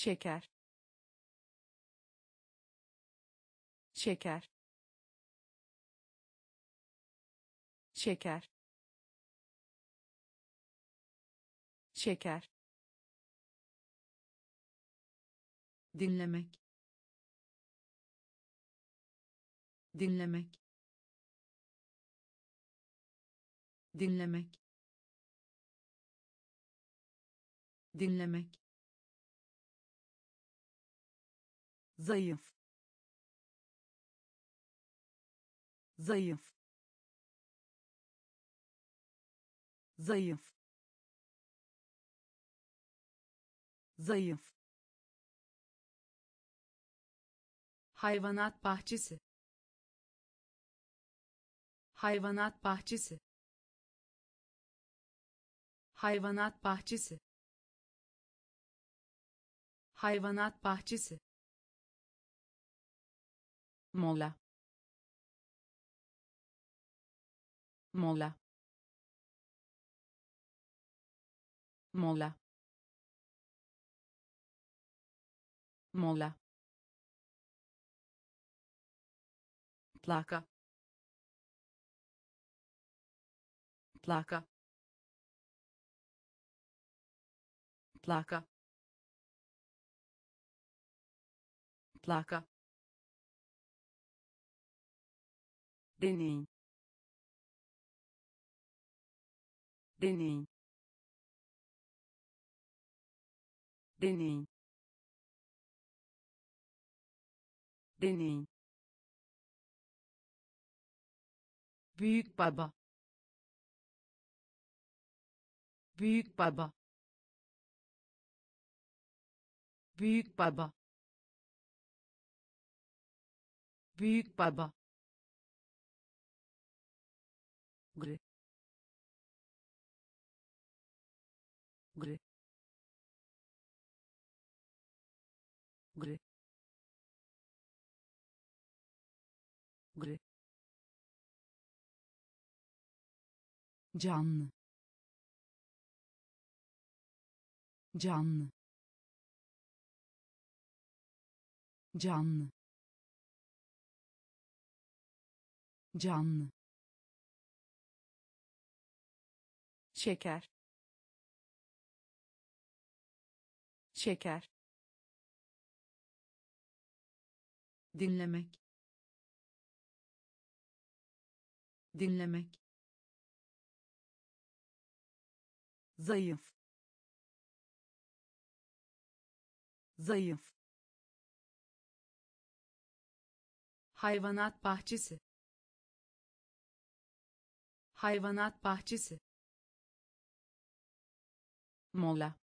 şeker, şeker, şeker, şeker, dinlemek, dinlemek, dinlemek, dinlemek, zayıf, zayıf, zayıf, zayıf, hayvanat bahçesi, hayvanat bahçesi, hayvanat bahçesi, hayvanat bahçesi, mola, mola, mola, mola, plaka, plaka, plaka, plaka, deney, deney, deney, deney, büyük baba, büyük baba, büyük baba, büyük baba, gri, gri, gri, gri, canlı, canlı, canlı, canlı, şeker, şeker, dinlemek, dinlemek, zayıf, zayıf, hayvanat bahçesi, hayvanat bahçesi, mola,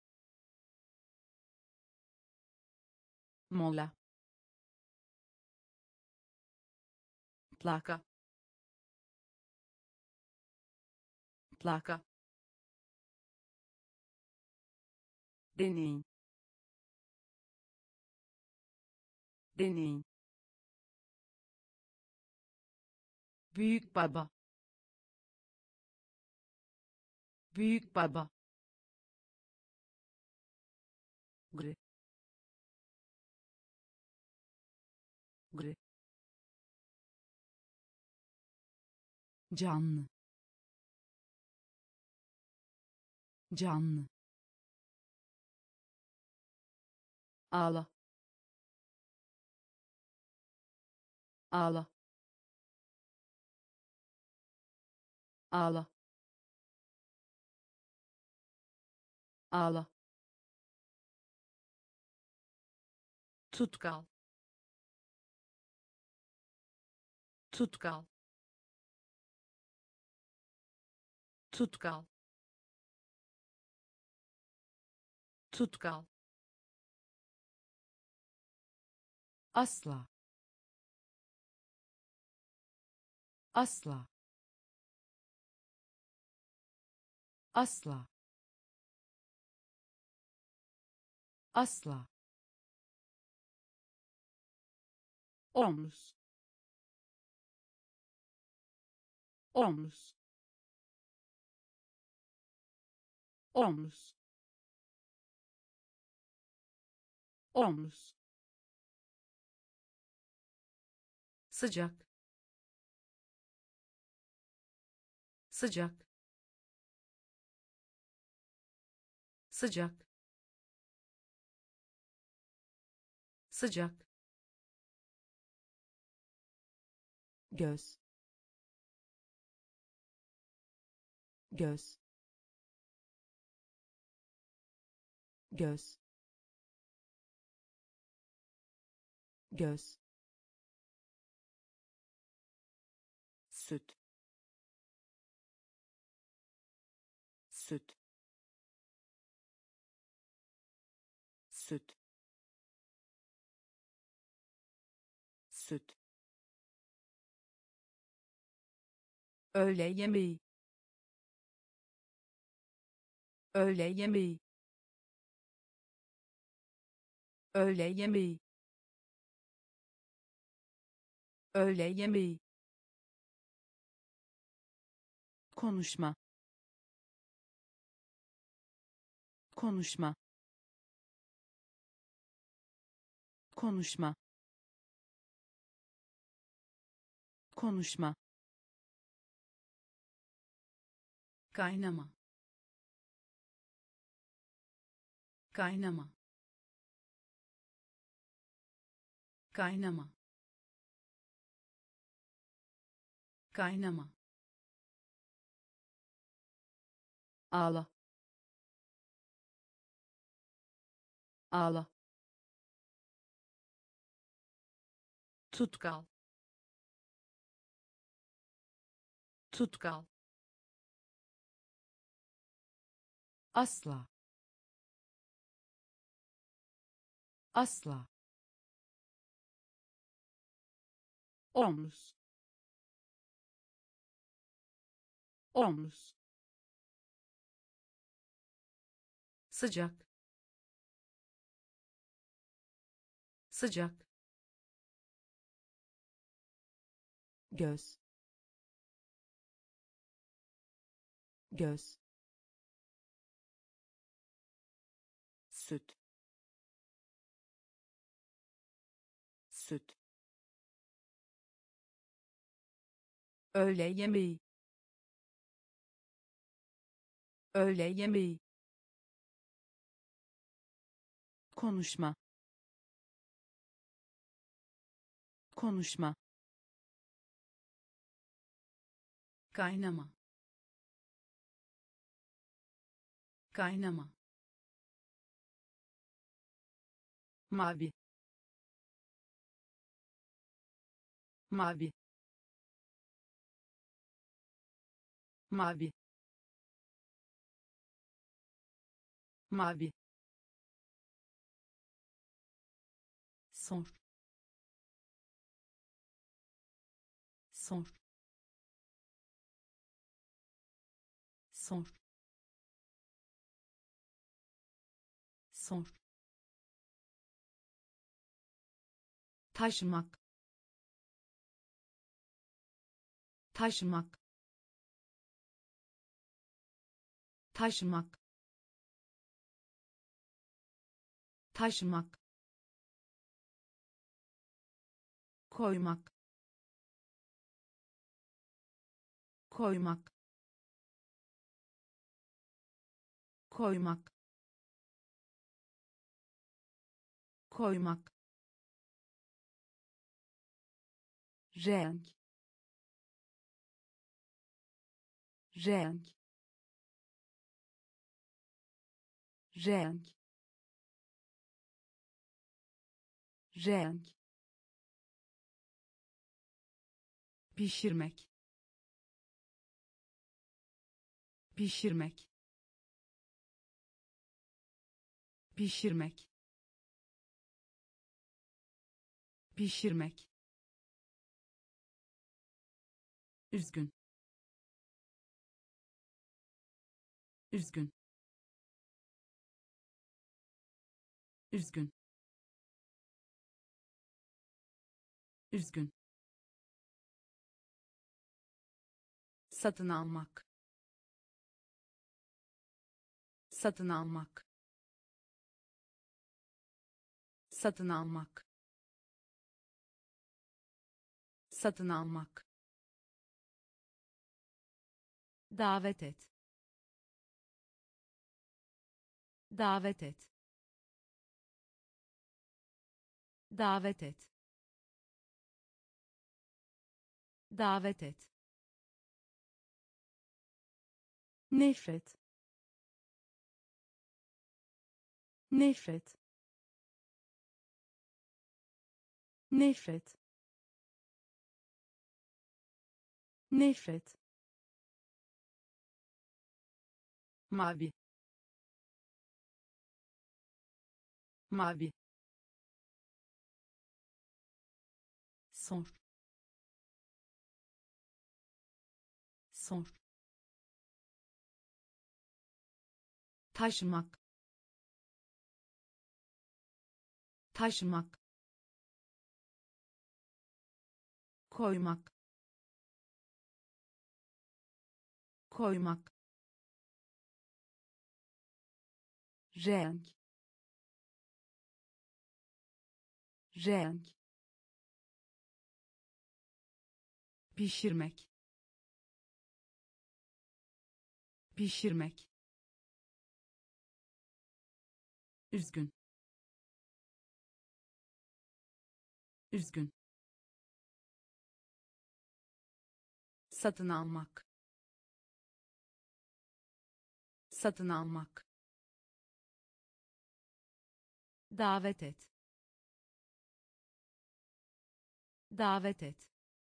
mola, plaka, plaka, deney, deney, büyük baba, büyük baba, gri, gri, canlı, canlı, ağla, ağla, ağla, ağla, tutkal, tutkal, tutkal, tutkal, asla, asla, asla, asla, omuz, omuz, omuz, omuz, sıcak, sıcak, sıcak, sıcak, göz, göz, göz, göz, süt, süt, süt, süt, öğle yemeği, öğle yemeği, öğle yemeği, öğle yemeği, konuşma, konuşma, konuşma, konuşma, kaynama, kaynama, kaynama, kaynama, ağla, ağla, tutkal, tutkal, asla, asla, omuz, omuz, sıcak, sıcak, göz, göz, süt, süt, öğle yemeği, öğle yemeği, konuşma, konuşma, kaynama, kaynama, mavi, mavi, mavi, mavi, sor, sor, sor, sor, taşımak, taşımak, taşımak, taşımak, koymak, koymak, koymak, koymak, renk, renk, renk, renk, pişirmek, pişirmek, pişirmek, pişirmek, üzgün, üzgün, üzgün, üzgün, satın almak, satın almak, satın almak, satın almak, davet et, davet et, davet et, davet et, nefret, nefret, nefret, nefret, mavi, mavi, sor, sor, taşımak, taşımak, koymak, koymak, renk, renk, pişirmek, pişirmek, üzgün, üzgün, satın almak, satın almak, davet et, davet et,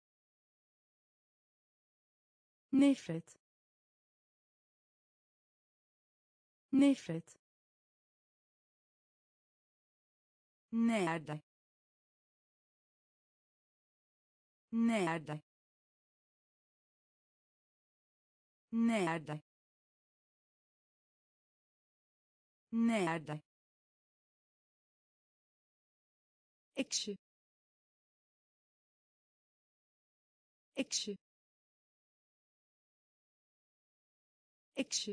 nefret, nefret, nerede, nerede, nerede, nerede, ekşi, ekşi, ekşi,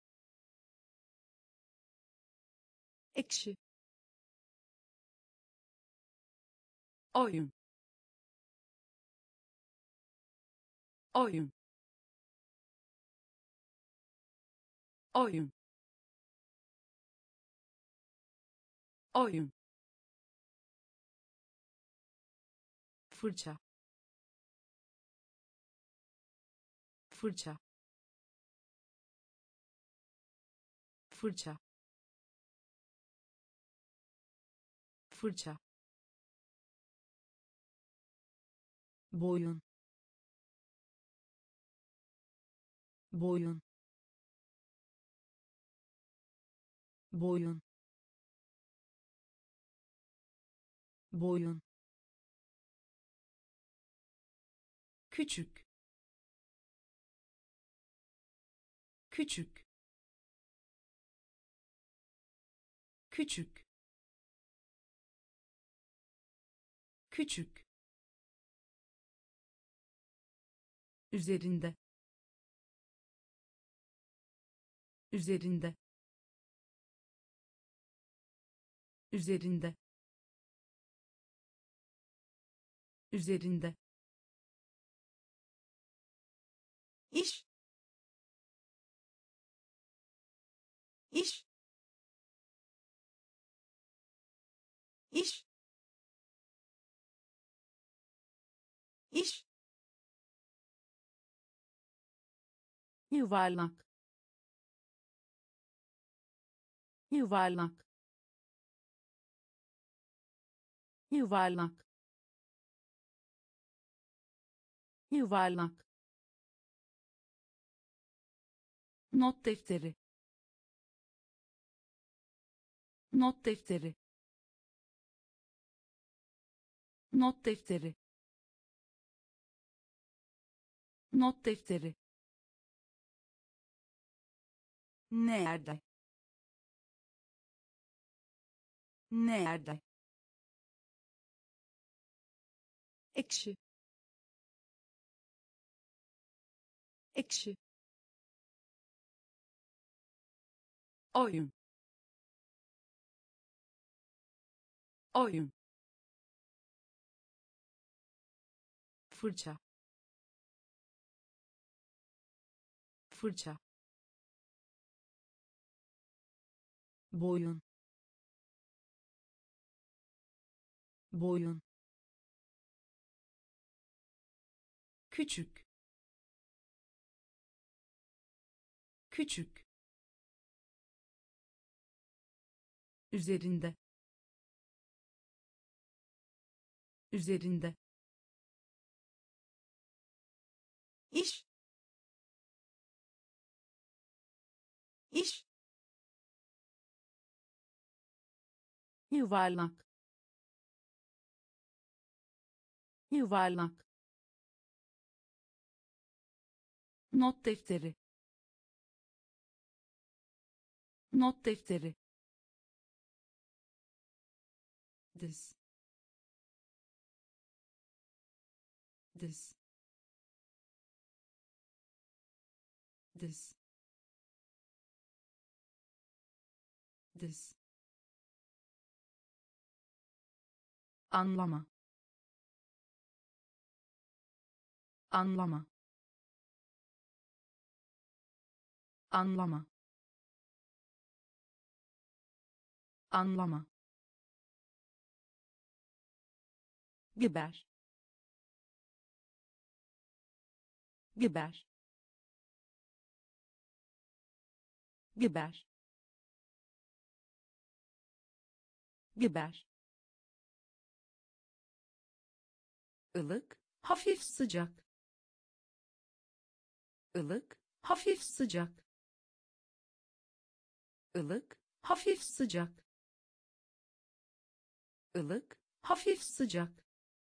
ekşi, oyun, oyun, oyun, oyun, fırça, fırça, fırça, fırça, boyun, boyun, boyun, boyun, küçük, küçük, küçük, küçük, üzerinde, üzerinde, üzerinde, üzerinde, iş, iş, iş, iş, yuvarlak, yuvarlak, yuvarlak, yuvarlak, not defteri, not defteri, not defteri, not defteri, nerede, nerede, ekşi, ekşi, oyun, oyun, fırça, fırça, boyun, boyun, küçük, küçük, üzerinde, üzerinde, iş, iş, yuvarlak, yuvarlak, not defteri, not defteri, diz, diz, diz, diz, anlama, anlama, anlama, anlama, biber, biber, biber, biber, ılık, hafif sıcak, ılık, hafif sıcak, ılık, hafif sıcak, ılık, hafif sıcak,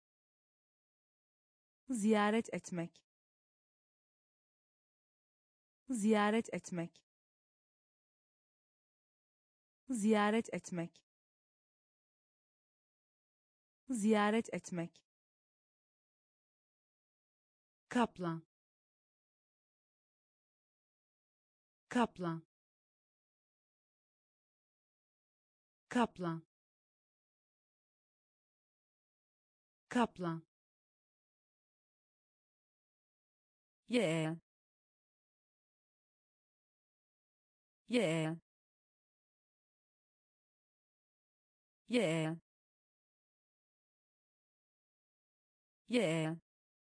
ziyaret etmek, ziyaret etmek, ziyaret etmek, ziyaret etmek, kaplan, kaplan, kaplan, kaplan, yeğen, yeğen, yeğen, yeğen,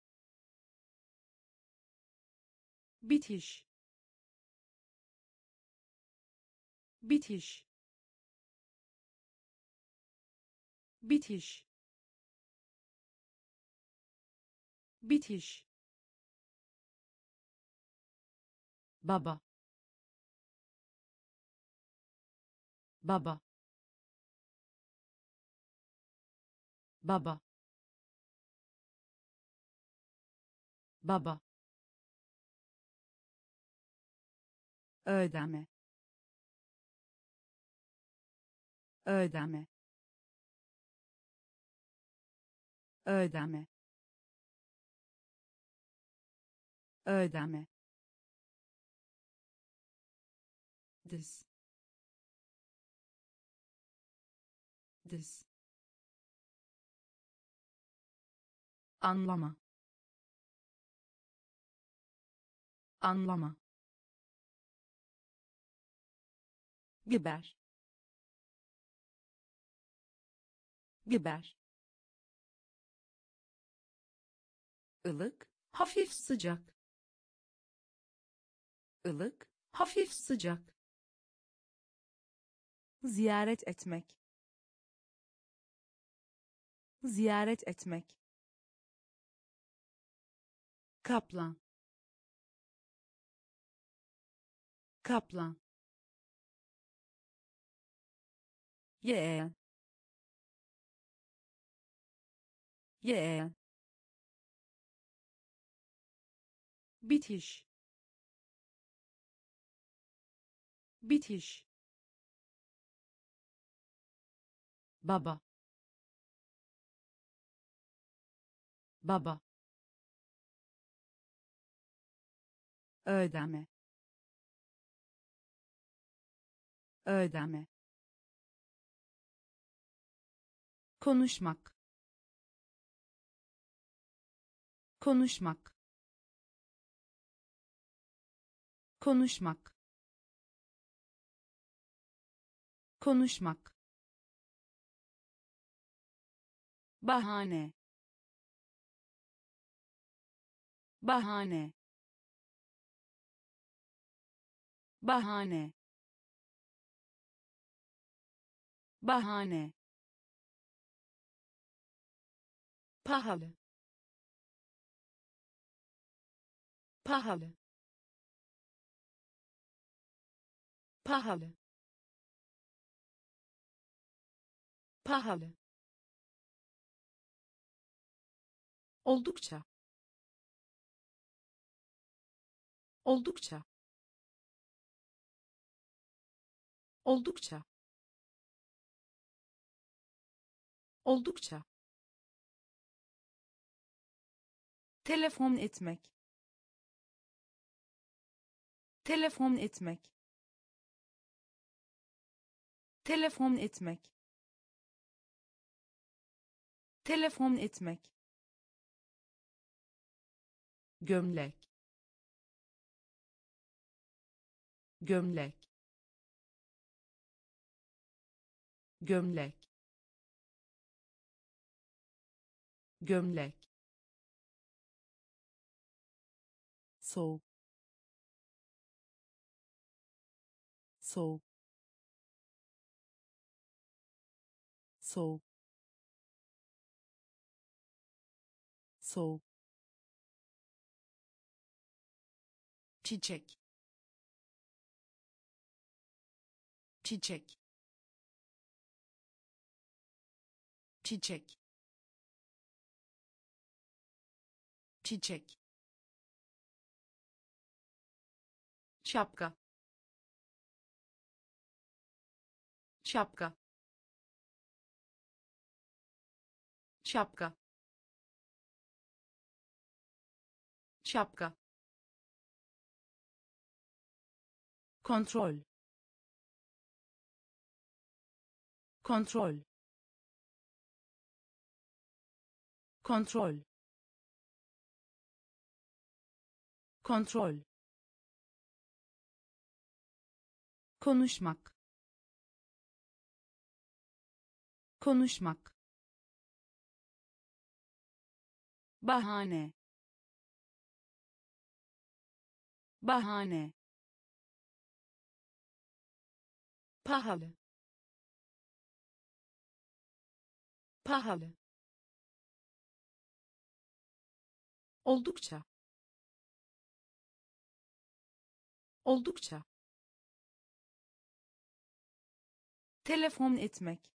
bitiş, bitiş, bitiş, bitiş, baba, baba, baba, baba, ödeme, ödeme, ödeme, ödeme, diz, diz, anlama, anlama, biber, biber, ılık, hafif sıcak, ılık, hafif sıcak, ziyaret etmek, ziyaret etmek, kaplan, kaplan, yeğen, yeğen, bitiş, bitiş, baba, baba, ödeme, ödeme, konuşmak, konuşmak, konuşmak, konuşmak, bahane, bahane, bahane, bahane, pahalı, pahalı, pahalı, pahalı, oldukça, oldukça, oldukça, oldukça, telefon etmek, telefon etmek, telefon etmek, telefon etmek, gömlek, gömlek, gömlek, gömlek, soğuk, soğuk, soğuk, soğuk, çiçek, çiçek, çiçek, çiçek, şapka, şapka, şapka, şapka, kontrol, kontrol, kontrol, kontrol, konuşmak, konuşmak, bahane, bahane, pahalı, pahalı, oldukça, oldukça, telefon etmek,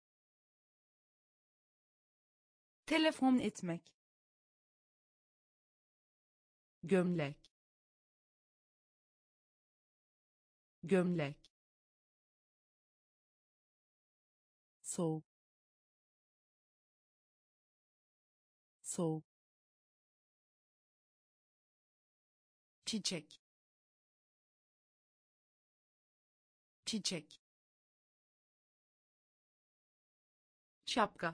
telefon etmek, gömlek, gömlek, soğuk, soğuk, çiçek, çiçek, şapka,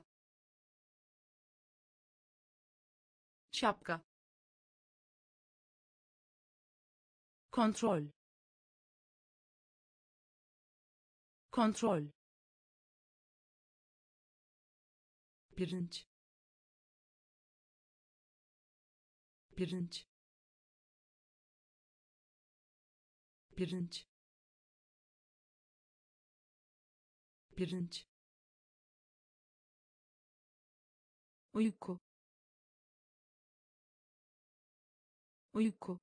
şapka, kontrol, kontrol, pirinç, pirinç, pirinç, pirinç, uyku, uyku,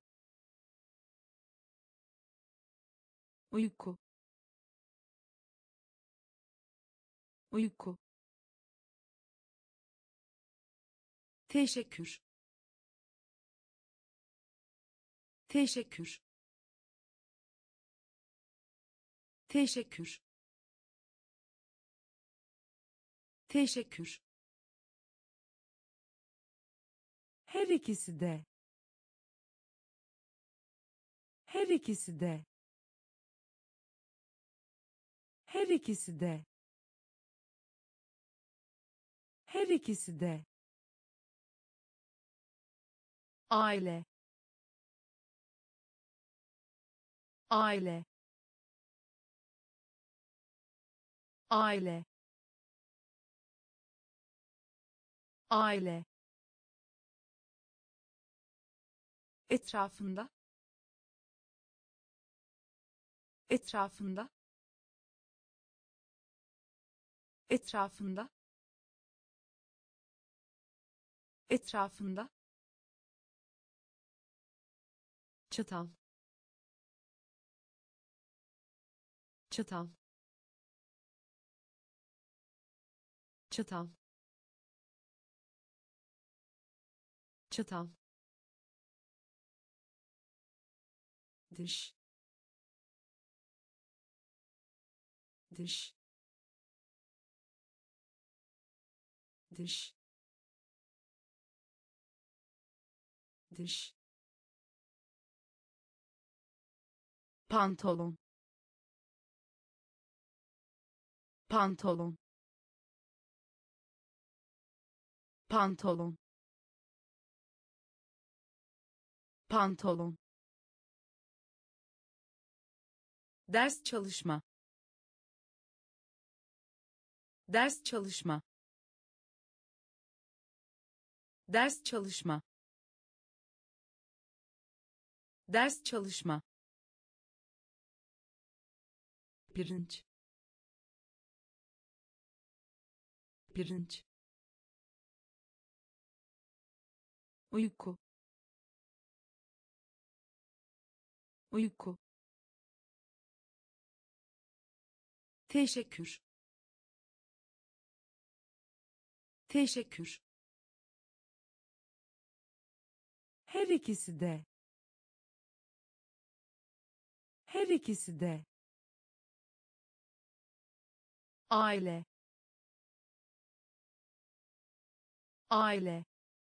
uyku, uyku, teşekkür, teşekkür, teşekkür, teşekkür, her ikisi de, her ikisi de, her ikisi de, Her ikisi de. Aile. Aile. Aile. Aile. Etrafında. Etrafında. Etrafında. Etrafında. Çatal. Çatal. Çatal. Çatal. Dış. Dış. Dış. Dış. Pantolon. Pantolon. Pantolon. Pantolon. Ders çalışma. Ders çalışma. Ders çalışma. Ders çalışma. Pirinç. Pirinç. Uyku. Uyku. Teşekkür. Teşekkür. Her ikisi de. Her ikisi de. Aile. Aile.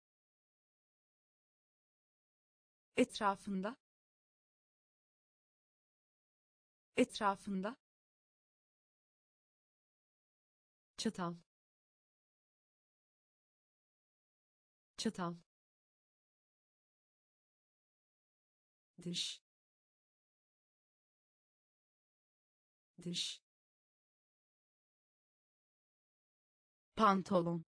Etrafında. Etrafında. Çatal. Çatal. Dış. Dış. Pantolon.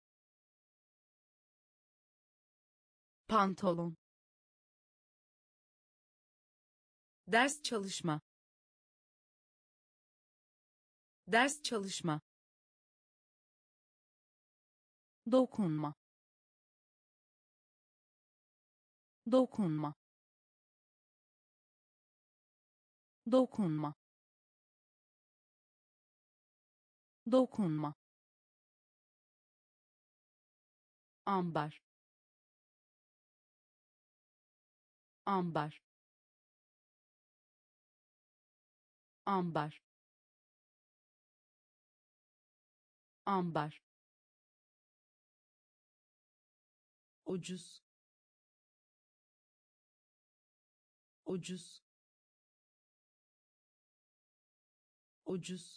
Pantolon. Ders çalışma. Ders çalışma. Dokunma. Dokunma. Dokunma. Dokunma. Ambar. Ambar. Ambar. Ambar. Ucuz. Ucuz. Ucuz.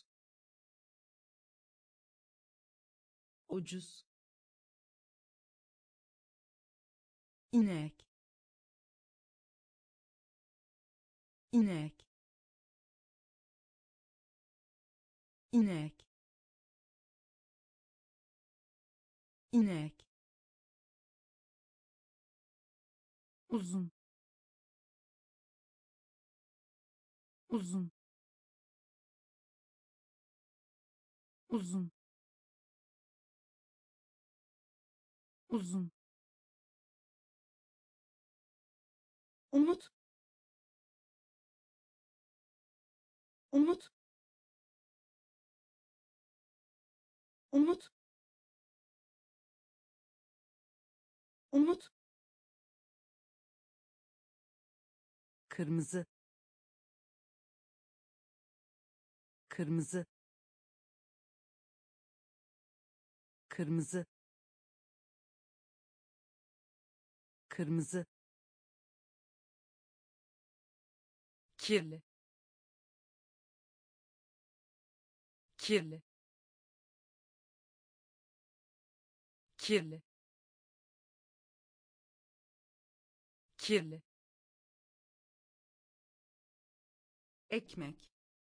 Ucuz. İnek. İnek. İnek. İnek. Uzun. Uzun. Uzun. Uzun. Umut. Umut. Umut. Umut. Kırmızı. Kırmızı. Kırmızı. Kırmızı. Kirli. Kirli. kirli, kirli, ekmek,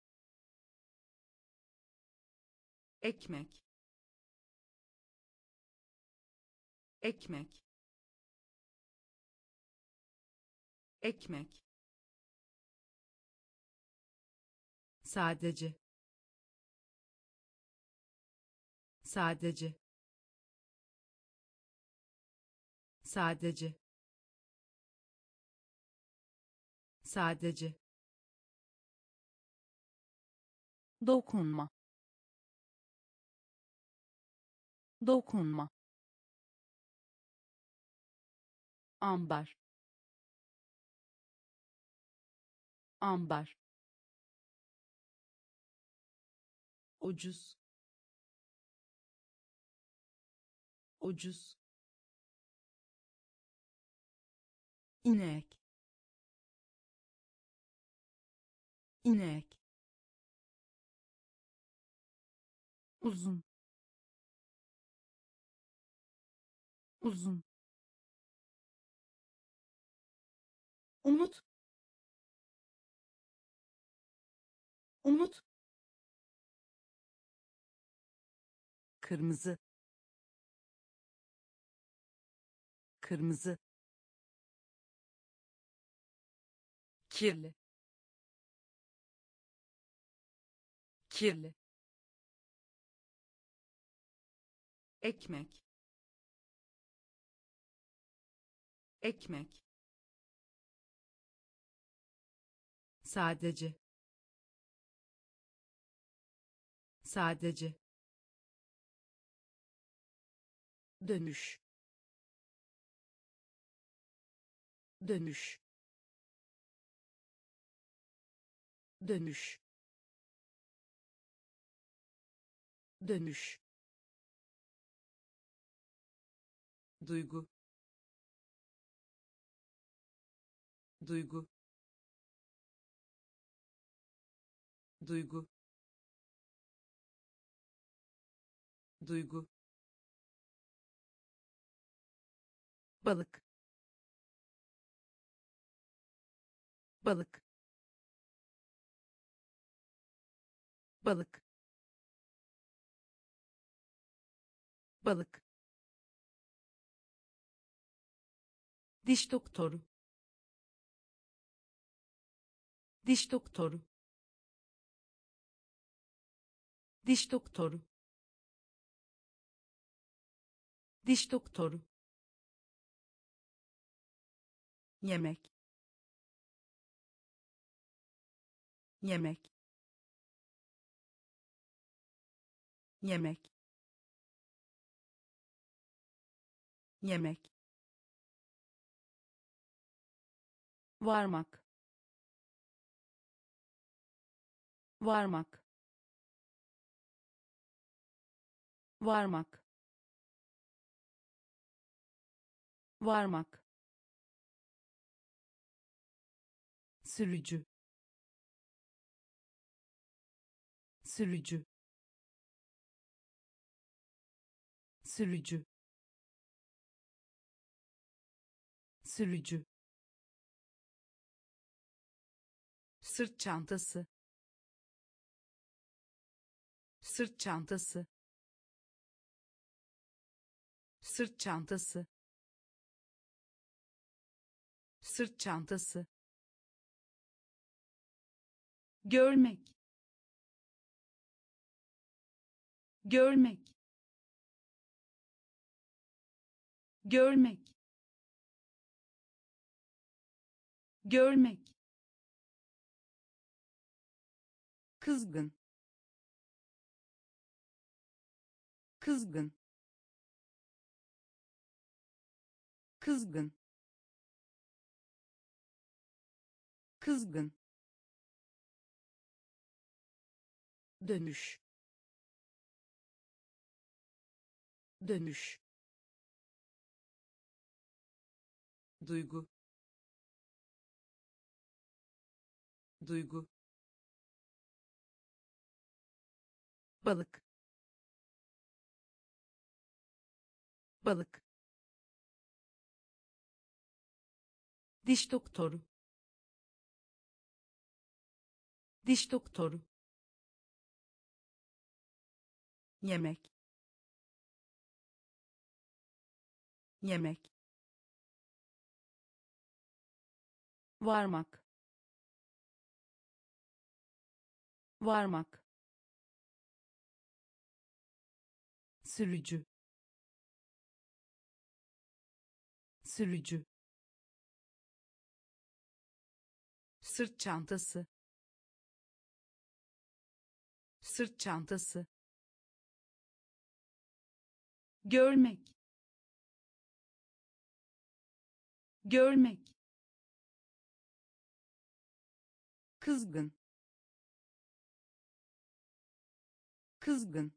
ekmek, ekmek, ekmek, sadece, sadece, sadece, sadece, dokunma, dokunma, ambar, ambar, ucuz, ucuz, inek, inek, uzun, uzun, umut, umut, kırmızı, kırmızı, kirli, kirli, ekmek, ekmek, sadece, sadece, dönüş, dönüş, dönüş, dönüş, duygu, duygu, duygu, duygu, balık, balık, balık, balık, diş doktoru, diş doktoru, diş doktoru, diş doktoru, yemek, yemek, yemek, yemek, varmak, varmak, varmak, varmak, sürücü, sürücü, sürücü, sürücü, sırt çantası, sırt çantası, sırt çantası, sırt çantası, görmek, görmek, görmek, görmek, kızgın, kızgın, kızgın, kızgın, dönüş, dönüş, duygu, duygu, balık, balık, diş doktoru, diş doktoru, yemek, yemek, varmak, varmak, sürücü, sürücü, sırt çantası, sırt çantası, görmek, görmek, kızgın, kızgın,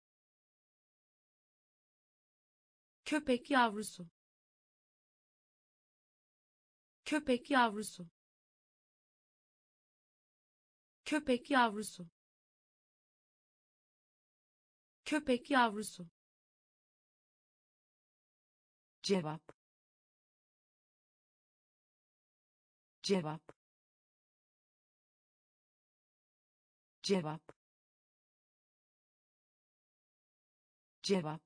köpek yavrusu, köpek yavrusu, köpek yavrusu, köpek yavrusu, cevap, cevap, cevap, cevap,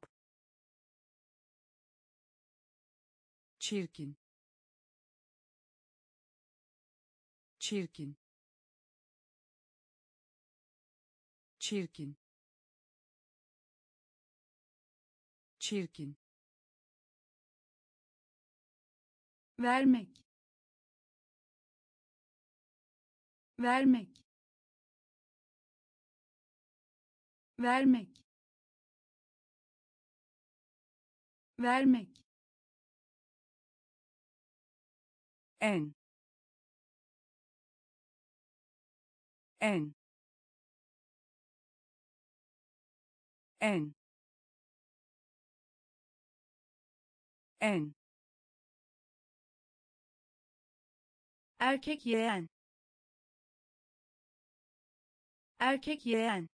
çirkin, çirkin, çirkin, çirkin, vermek, vermek, vermek, vermek, en, en, en, en, erkek yeğen, erkek yeğen,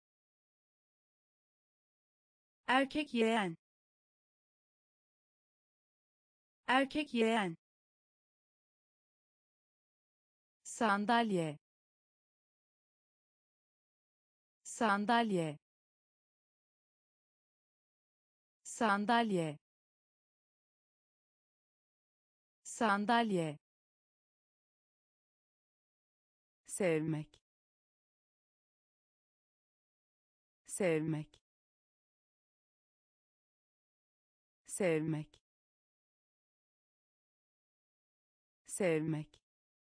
erkek yeğen, erkek yeğen, sandalye, sandalye, sandalye, sandalye, sevmek, sevmek, sevmek, sevmek,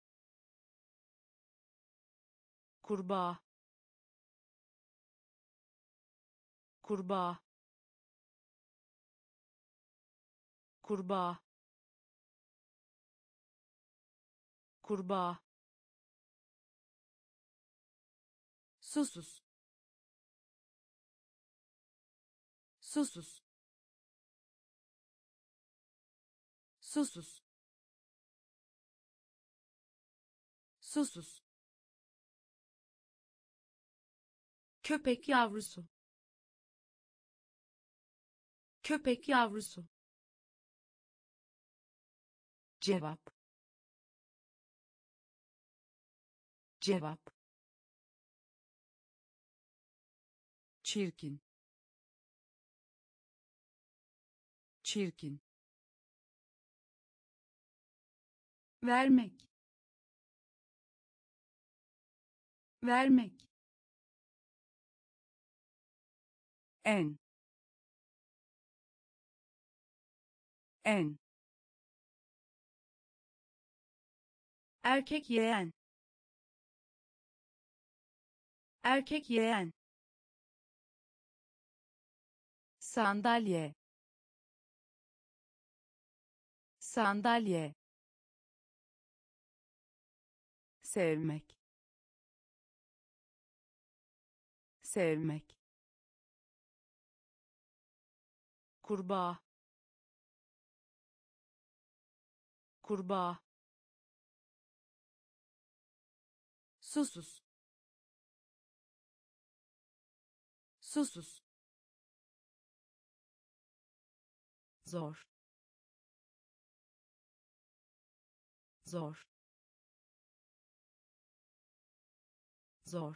kurbağa, kurbağa, kurbağa, kurbağa, susuz, susuz, susuz, susuz, köpek yavrusu, köpek yavrusu, cevap, cevap, çirkin, çirkin, vermek, vermek, en, en, erkek yeğen, erkek yeğen, sandalye, sandalye, sevmek, sevmek, kurbağa, kurbağa, susuz, susuz, zor, zor, zor,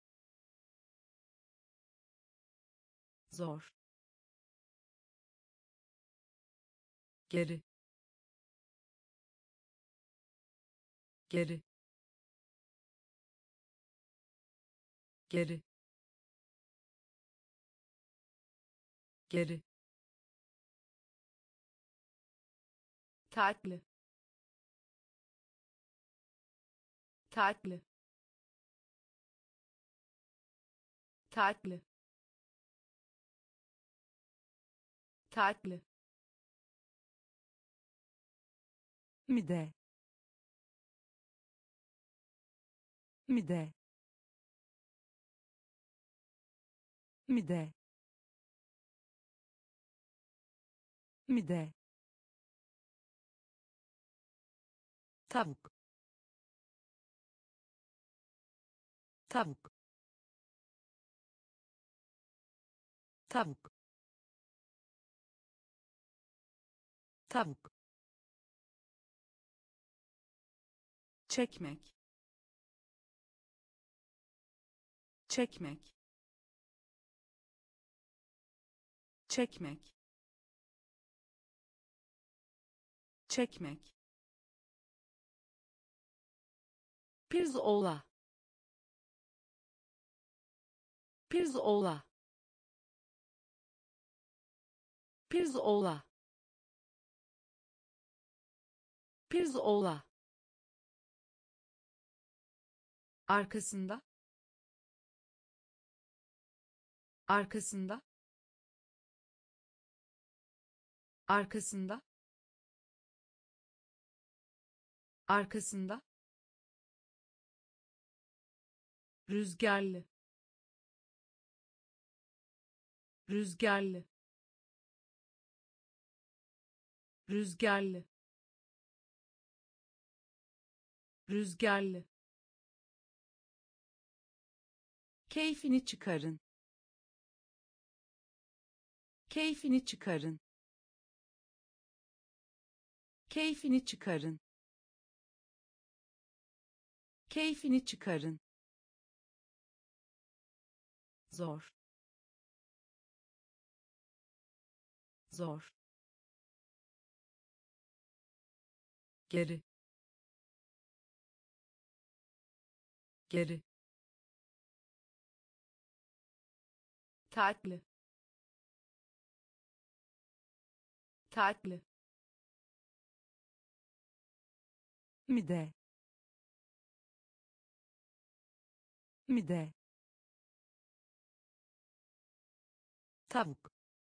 zor, geri, geri, geri, geri, tatlı, tatlı, tatlı, tatlı, mide, mide, mide, mide, tavuk, tavuk, tavuk, tavuk, çekmek, çekmek, çekmek, çekmek, pirzola, pirzola, pirzola, pirzola, arkasında, arkasında, arkasında, arkasında, rüzgarlı, rüzgarlı, rüzgarlı, rüzgarlı, keyfini çıkarın, keyfini çıkarın, keyfini çıkarın, keyfini çıkarın, zor, zor, geri, geri, tatlı, tatlı, mide, mide, tavuk,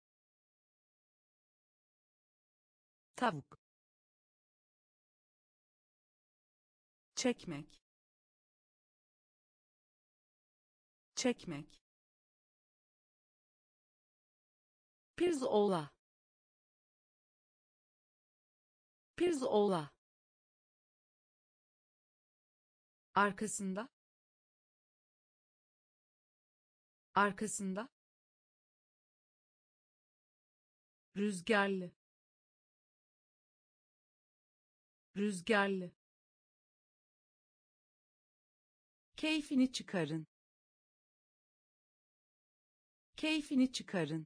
tavuk, çekmek, çekmek, pirzola, pirzola, arkasında, arkasında, rüzgarlı, rüzgarlı, keyfini çıkarın, keyfini çıkarın,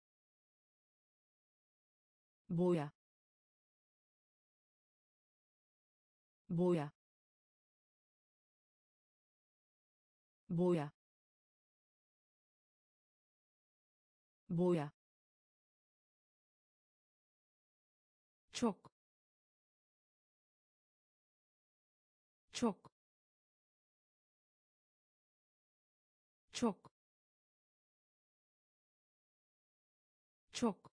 boya, boya, boya, boya, çok, çok, çok, çok,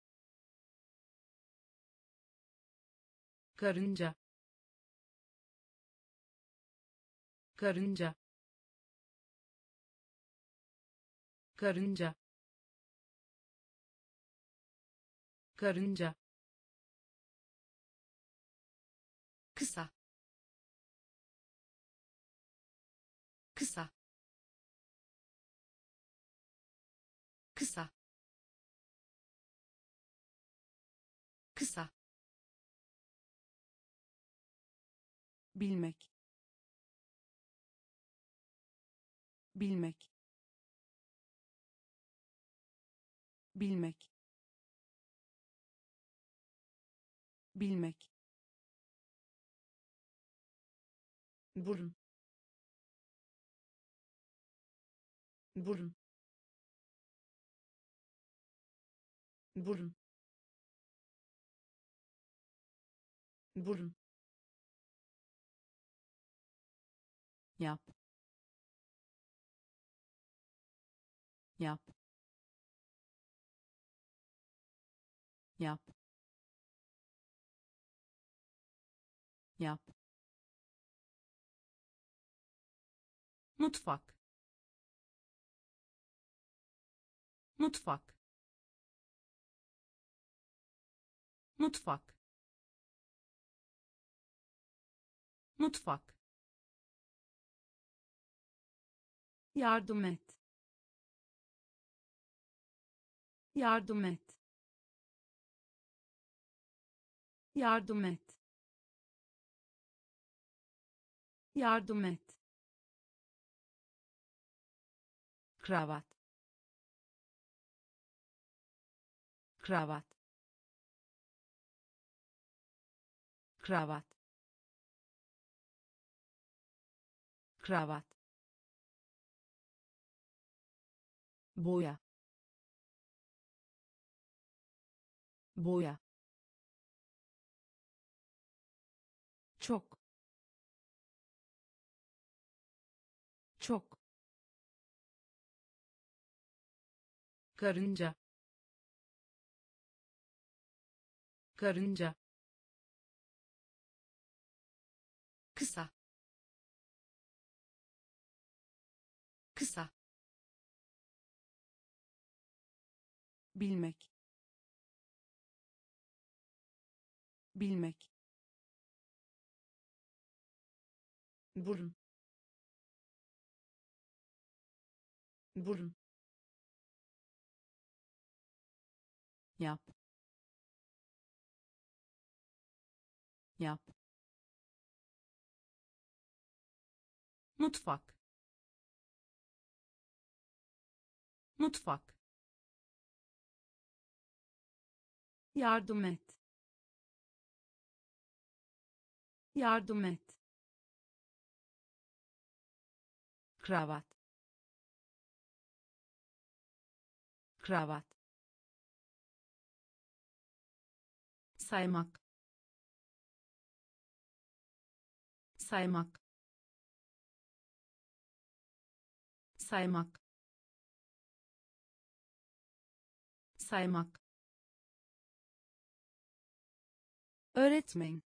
karınca, karınca, karınca, karınca, kısa, kısa, kısa, kısa, bilmek, bilmek, bilmek, bilmek, burun, burun, burun, burun, yap, yap, yap, yap, mutfak, mutfak, mutfak, mutfak, yardım et, yardım et, yardım et, yardım et, kravat, kravat, kravat, kravat, boya, boya, çok, çok, karınca, karınca, kısa, kısa, bilmek, bilmek, burun, burun, yap, yap, mutfak, mutfak, yardım et, yardım et, kravat, kravat, saymak, saymak, saymak, saymak, öğretmen,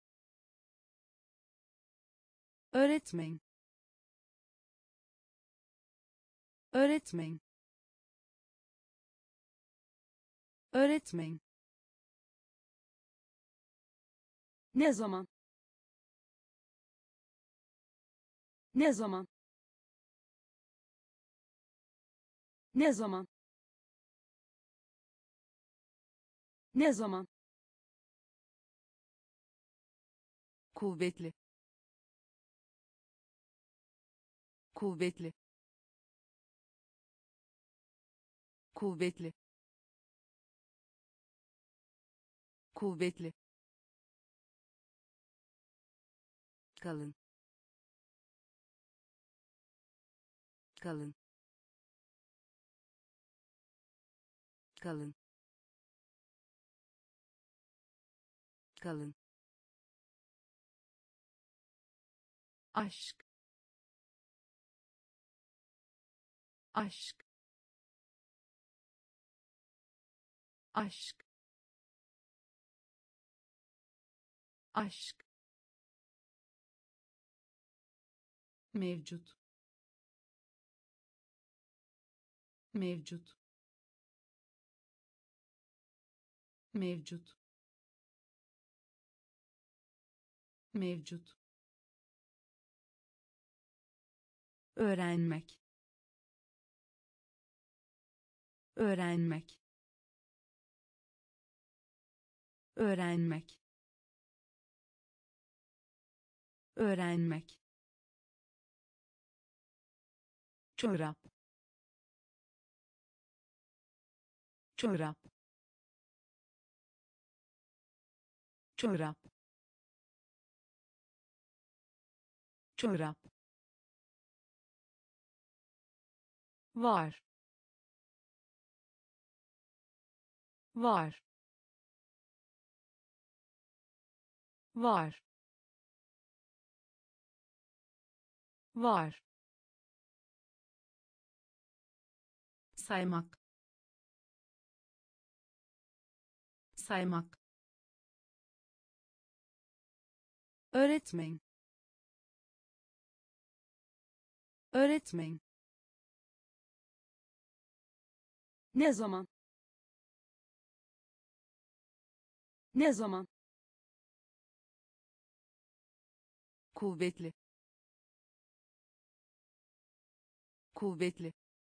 öğretmen, öğretmen, öğretmen, ne zaman, ne zaman, ne zaman, ne zaman, kuvvetli, kuvvetli, kuvvetli, kuvvetli, kalın, kalın, kalın, kalın, aşk, aşk, aşk, aşk, mevcut, mevcut, mevcut, mevcut, öğrenmek, öğrenmek, öğrenmek, öğrenmek, çorap, çorap, çorap, çorap, var, var, var, var, saymak, saymak, öğretmen, öğretmen, ne zaman, ne zaman, kuvvetli, kuvvetli,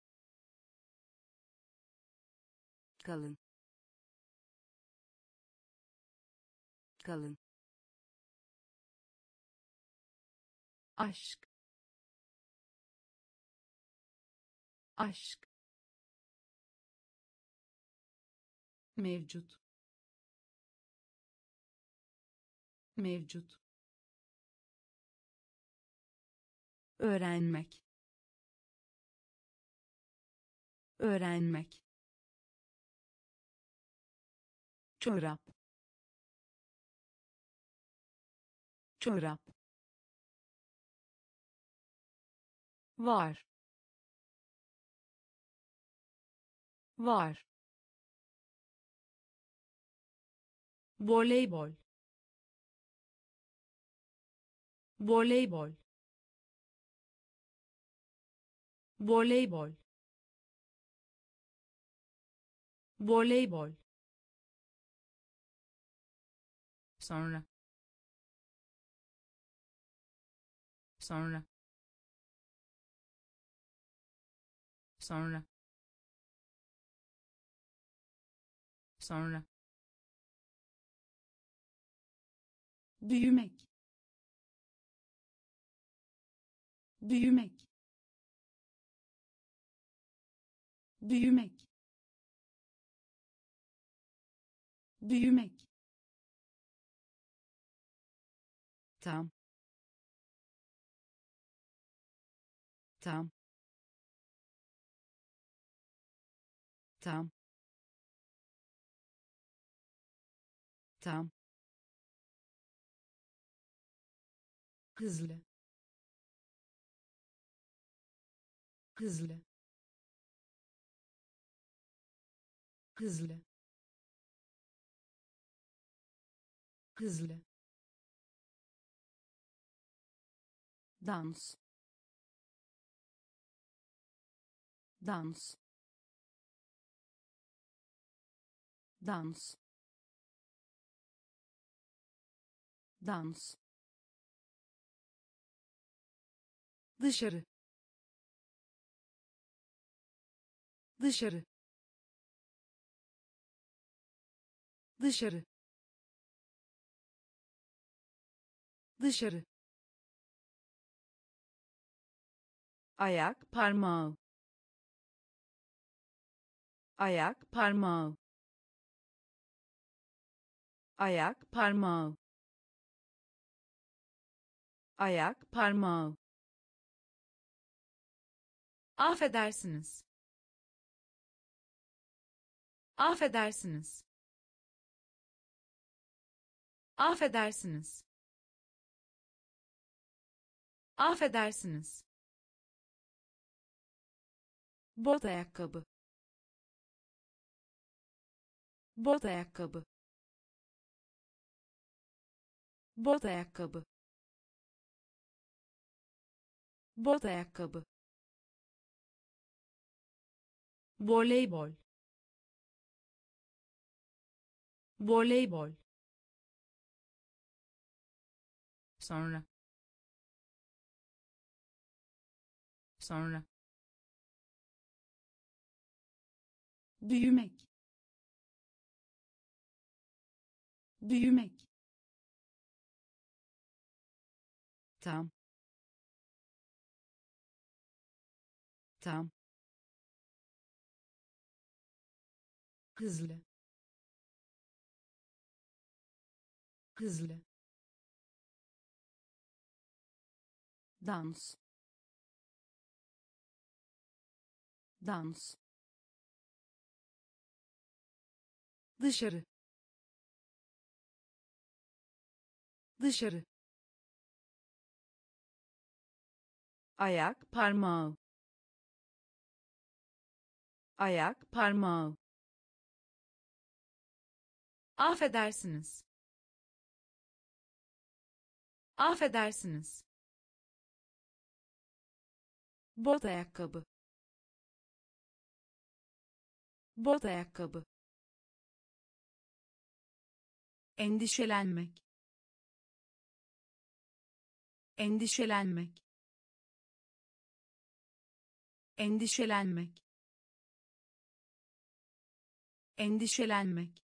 kalın, kalın, aşk, aşk, mevcut, mevcut, öğrenmek, öğrenmek, çorap, çorap, var, var, voleybol, voleybol, voleybol, voleybol, sonra, sonra, sonra, sonra, büyümek, büyümek, büyümek, büyümek, tam, tam, tam, tam, hızlı, hızlı, hızlı, hızlı, dans, dans, dans, dans, dışarı, dışarı, dışarı, dışarı, ayak parmağı, ayak parmağı, ayak parmağı, ayak parmağı, affedersiniz, affedersiniz, affedersiniz, affedersiniz, bot ayakkabı, bot ayakkabı, bot ayakkabı, bot ayakkabı, voleybol, voleybol, sonra, sonra, büyümek, büyümek, tam, tam, hızlı, hızlı, dans, dans, dışarı, dışarı, ayak parmağı, ayak parmağı, affedersiniz, affedersiniz, bot ayakkabı, bot ayakkabı, endişelenmek, endişelenmek, endişelenmek, endişelenmek,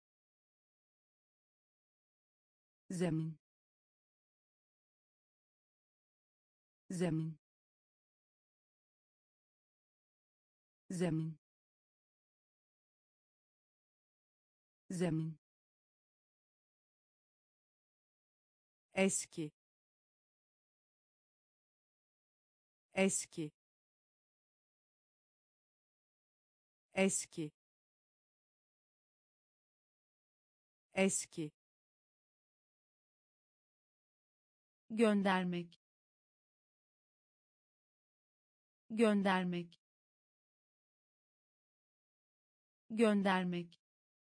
zemin, zemin, zemin, zemin, eski, eski, eski, eski, göndermek, göndermek, göndermek,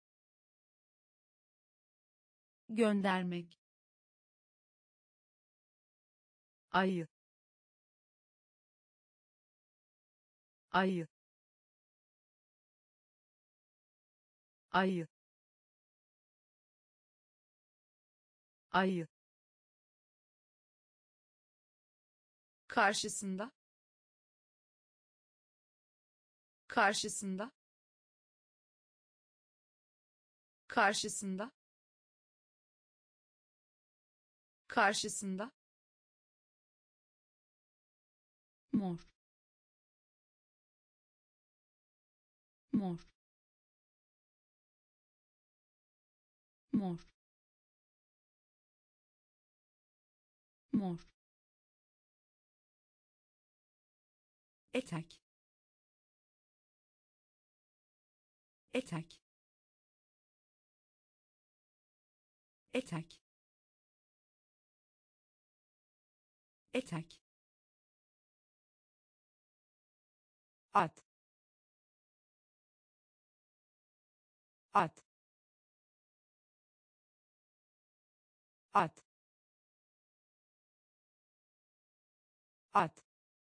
göndermek, ayı, ayı, ayı, ayı, karşısında, karşısında, karşısında, karşısında, mor, mor, mor, mor, etek, etek, etek, etek, at, at, at, at,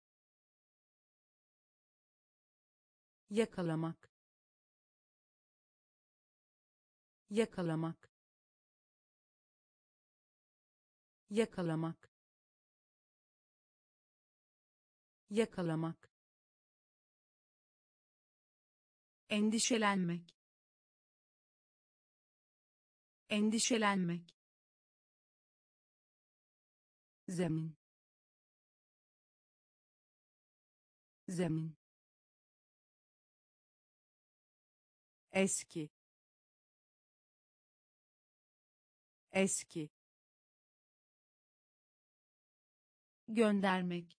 yakalamak, yakalamak, yakalamak, yakalamak, endişelenmek, endişelenmek, zemin, zemin, eski, eski, göndermek,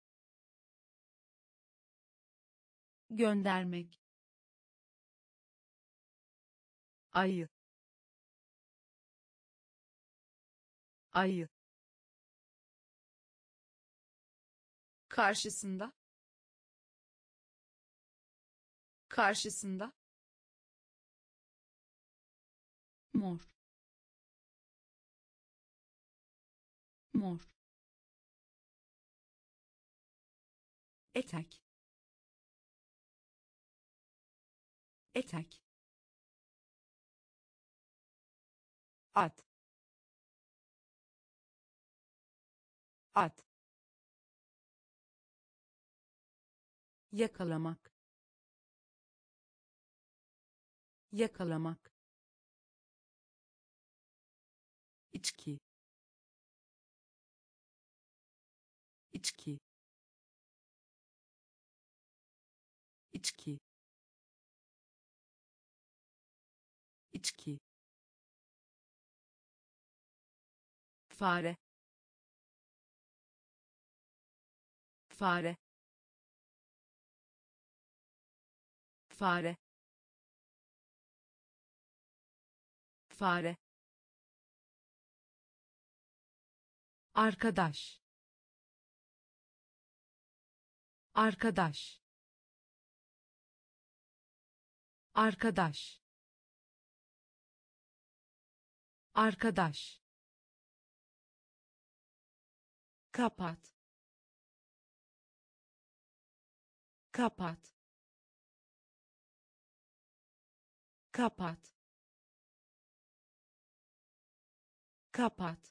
göndermek, ayı, ayı, karşısında, karşısında, mor, mor, etek, etek, at, at, yakalamak, yakalamak, içki içki içki içki fare fare fare fare arkadaş arkadaş arkadaş arkadaş kapat kapat kapat kapat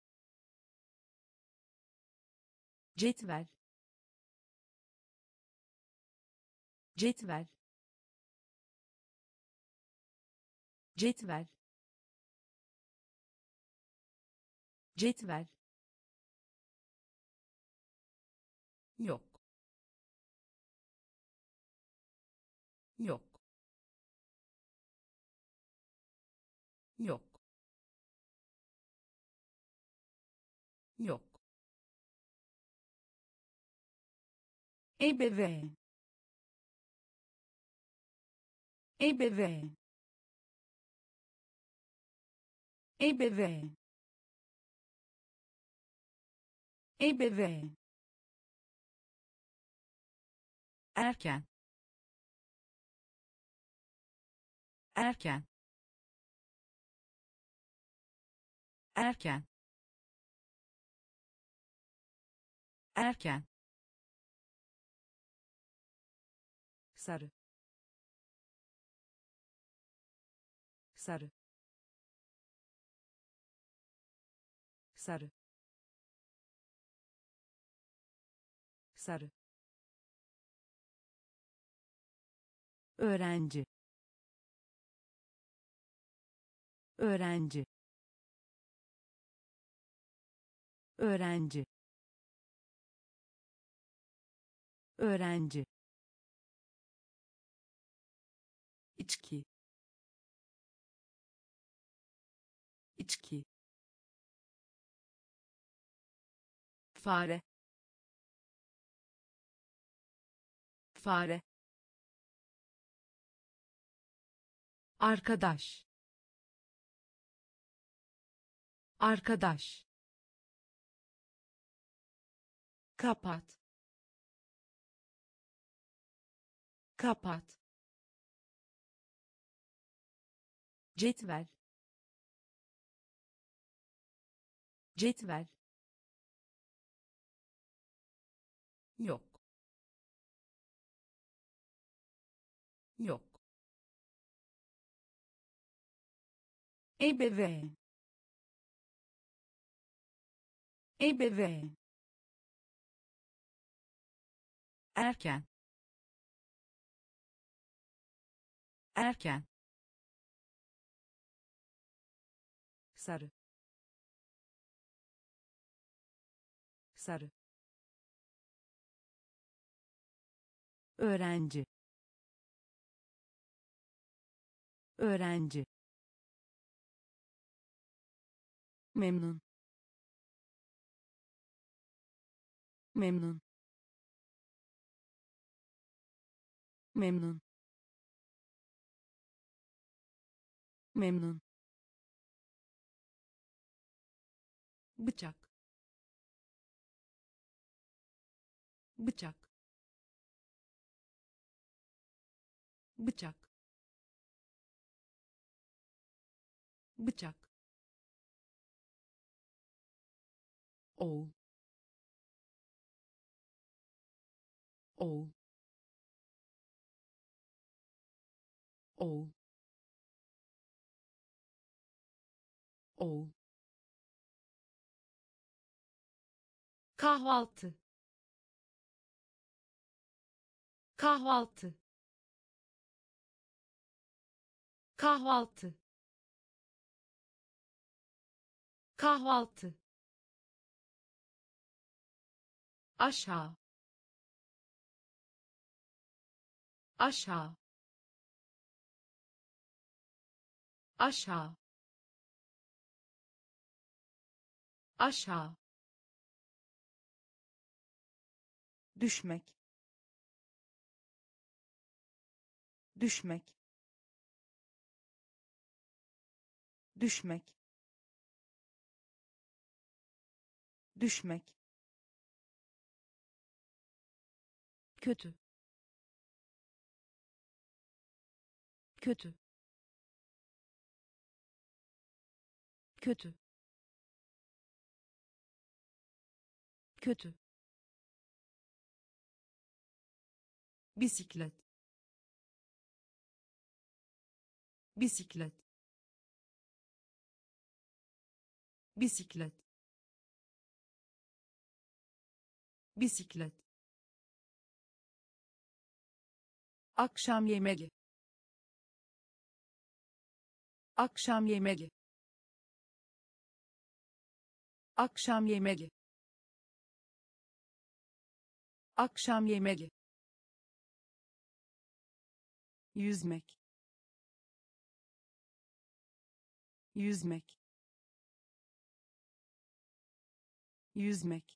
cetvel cetvel cetvel cetvel yok yok yok yok ebeveyn ebeveyn ebeveyn ebeveyn erken erken erken erken sarı sarı sarı sarı öğrenci öğrenci öğrenci öğrenci içki içki fare fare arkadaş arkadaş kapat kapat cetvel cetvel yok yok ebeveyn ebeveyn erken erken sarı sarı öğrenci öğrenci memnun memnun memnun memnun bıçak bıçak bıçak bıçak oğul oğul oğul oğul kahvaltı kahvaltı kahvaltı kahvaltı, aşağı, aşağı, aşağı, aşağı, düşmek, düşmek, düşmek, düşmek, kötü, kötü, kötü, kötü, bisiklet, bisiklet, bisiklet, bisiklet, akşam yemeği, akşam yemeği, akşam yemeği, akşam yemeği, yüzmek, yüzmek, yüzmek,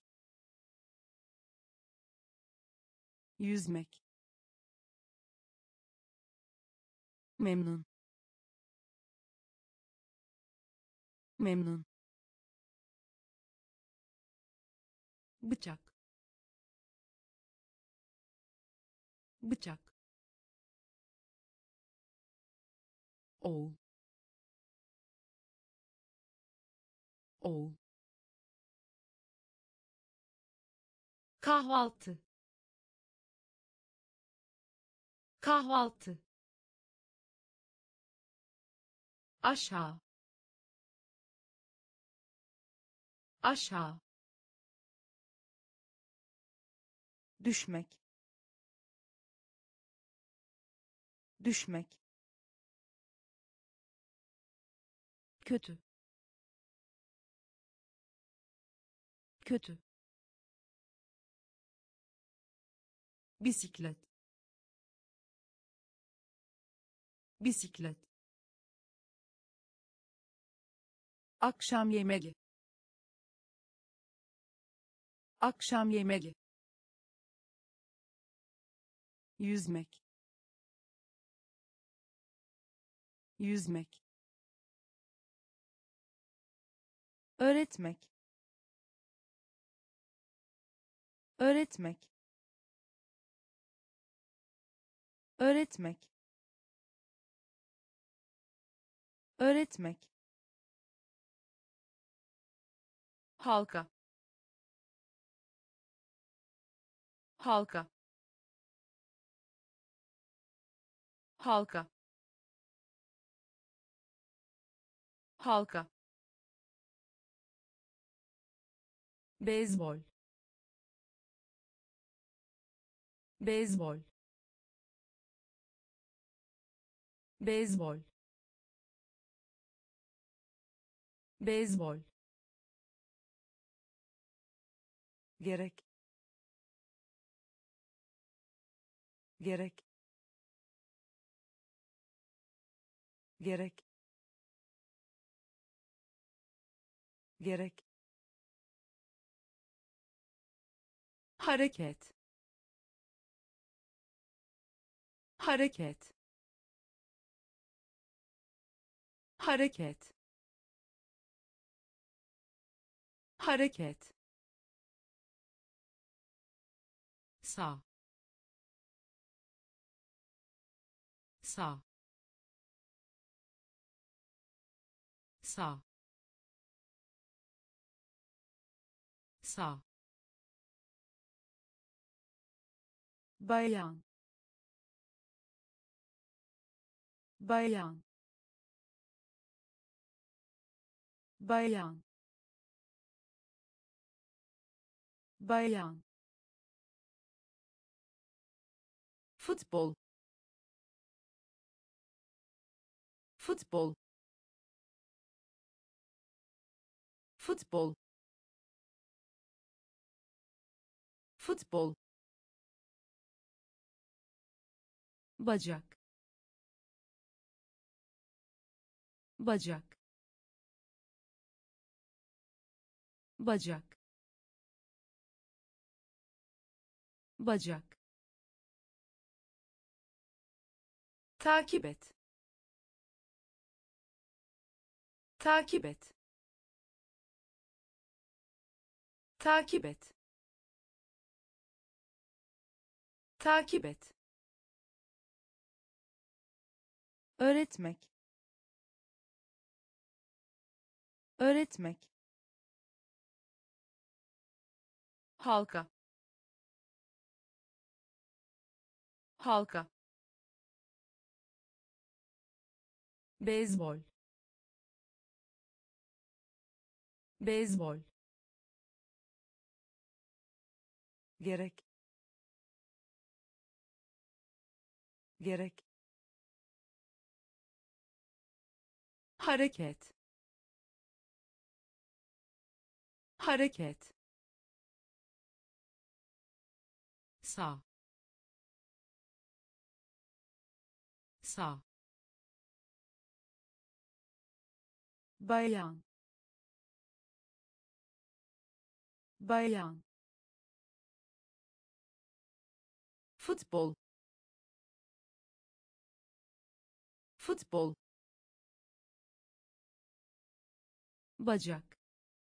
yüzmek, memnun, memnun, bıçak, bıçak, oğul, oğul, kahvaltı, kahvaltı, aşağı, aşağı, düşmek, düşmek, kötü, kötü, bisiklet, bisiklet, akşam yemeği, akşam yemeği, yüzmek, yüzmek, öğretmek, öğretmek, öğretmek, öğretmek, halka, halka, halka, halka, beyzbol, beyzbol, beyzbol, beyzbol, gerek, gerek, gerek, gerek, hareket, hareket, hareket, hareket, sağ, sağ, sağ, sağ, bayan, bayan, bayan, bayan, futbol, futbol, futbol, futbol, bacak, bacak, bacak, bacak, takip et, takip et, takip et, takip et, öğretmek, öğretmek, halka, halka, beyzbol, beyzbol, gerek, gerek, hareket, hareket, sağ, sağ, bayan, bayan, futbol, futbol, bacak,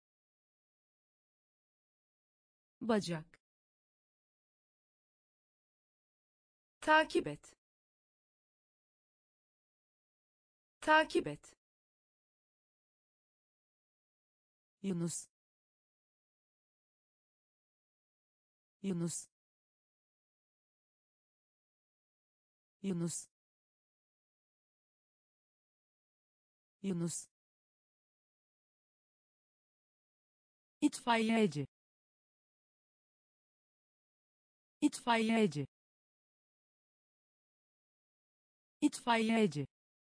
bacak, takip et, takip et, Yunus, Yunus, Yunus, Yunus, itfaiyeci, itfaiyeci, itfaiyeci,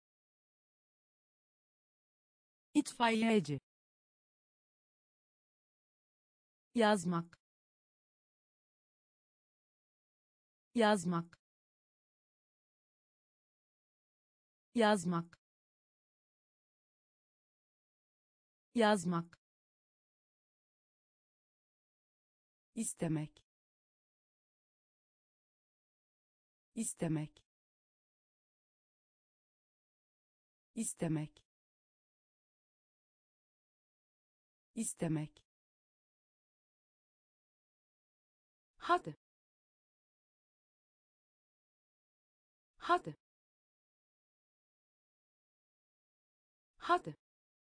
itfaiyeci, yazmak, yazmak, yazmak, yazmak, istemek, istemek, istemek, istemek, hadi, hadi, hadi,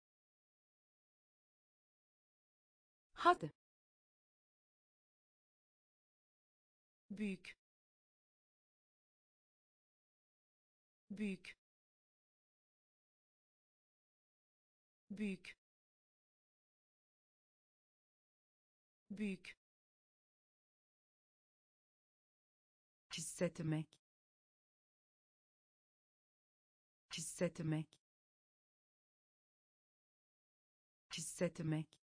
hadi, büyük, büyük, büyük, büyük, hissetmek, hissetmek, hissetmek,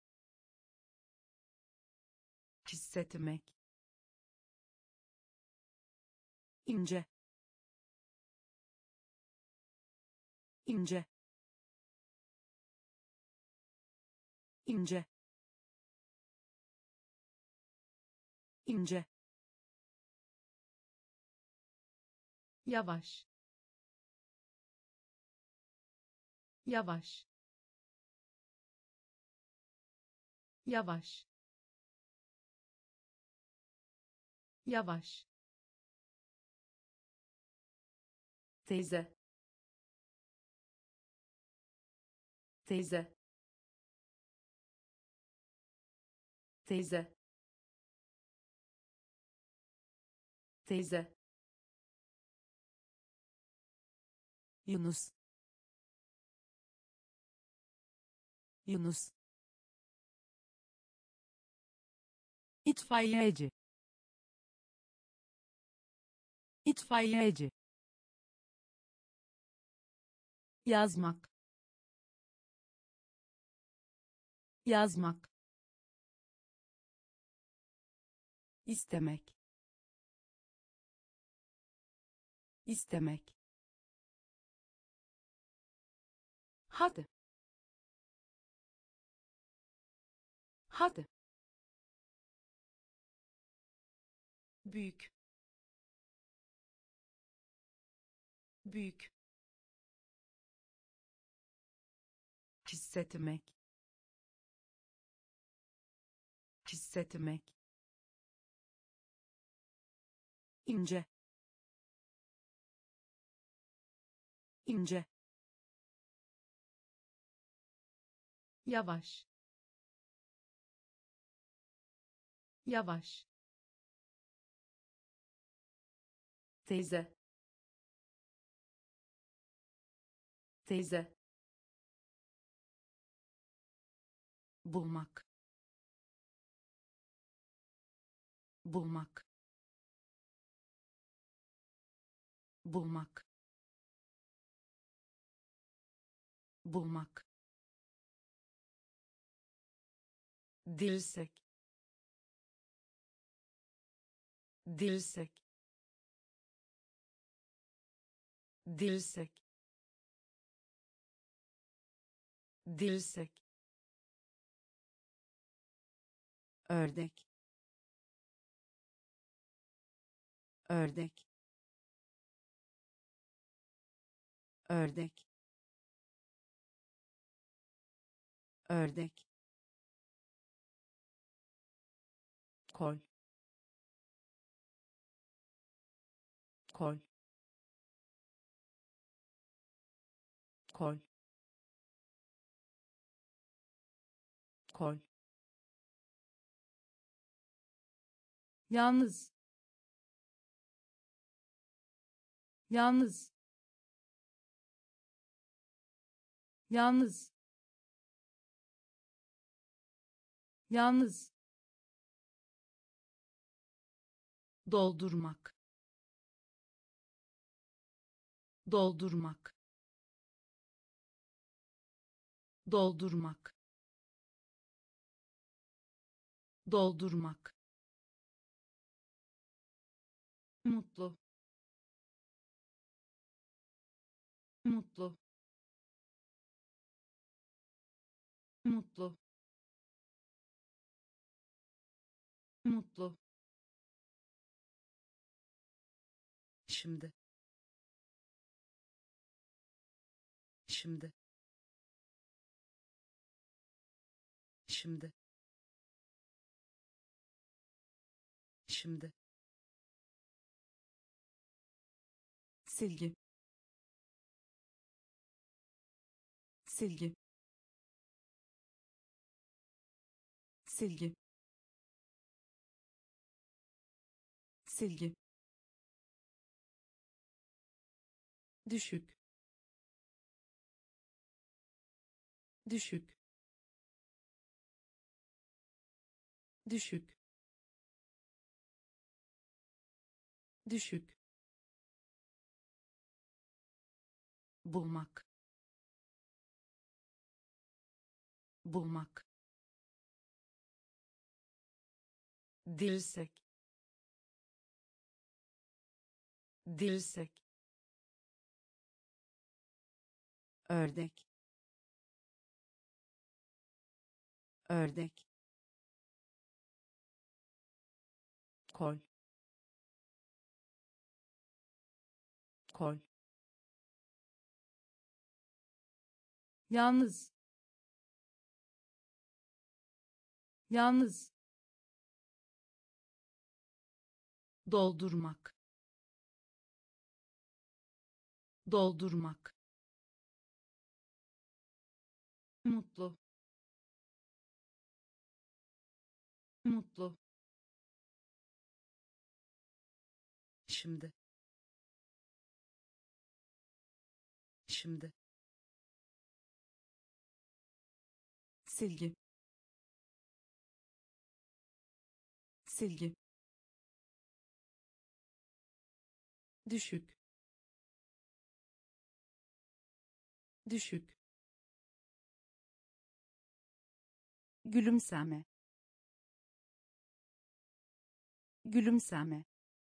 hissetmek, ince, ince, ince, ince, yavaş, yavaş, yavaş, yavaş, teyze, teyze, teyze, teyze, Yunus, Yunus, itfaiyeci, itfaiyeci, yazmak, yazmak, istemek, istemek, hadi, hadi, büyük, büyük, hissetmek, hissetmek, ince, ince, yavaş, yavaş, teyze, teyze, bulmak, bulmak, bulmak, bulmak, dirsek, dirsek, dirsek, dirsek, ördek, ördek, ördek, ördek, kol, kol, kol, kol, yalnız, yalnız, yalnız, yalnız, doldurmak, doldurmak, doldurmak, doldurmak, mutlu, mutlu, mutlu, mutlu, şimdi, şimdi, şimdi, şimdi, silgi, silgi, silgi, silgi, düşük, düşük, düşük, düşük, bulmak, bulmak, dirsek, dirsek, ördek, ördek, kol, kol, yalnız, yalnız, doldurmak, doldurmak, mutlu, mutlu, şimdi, şimdi, silgi, silgi, düşük, düşük, gülümseme, gülümseme,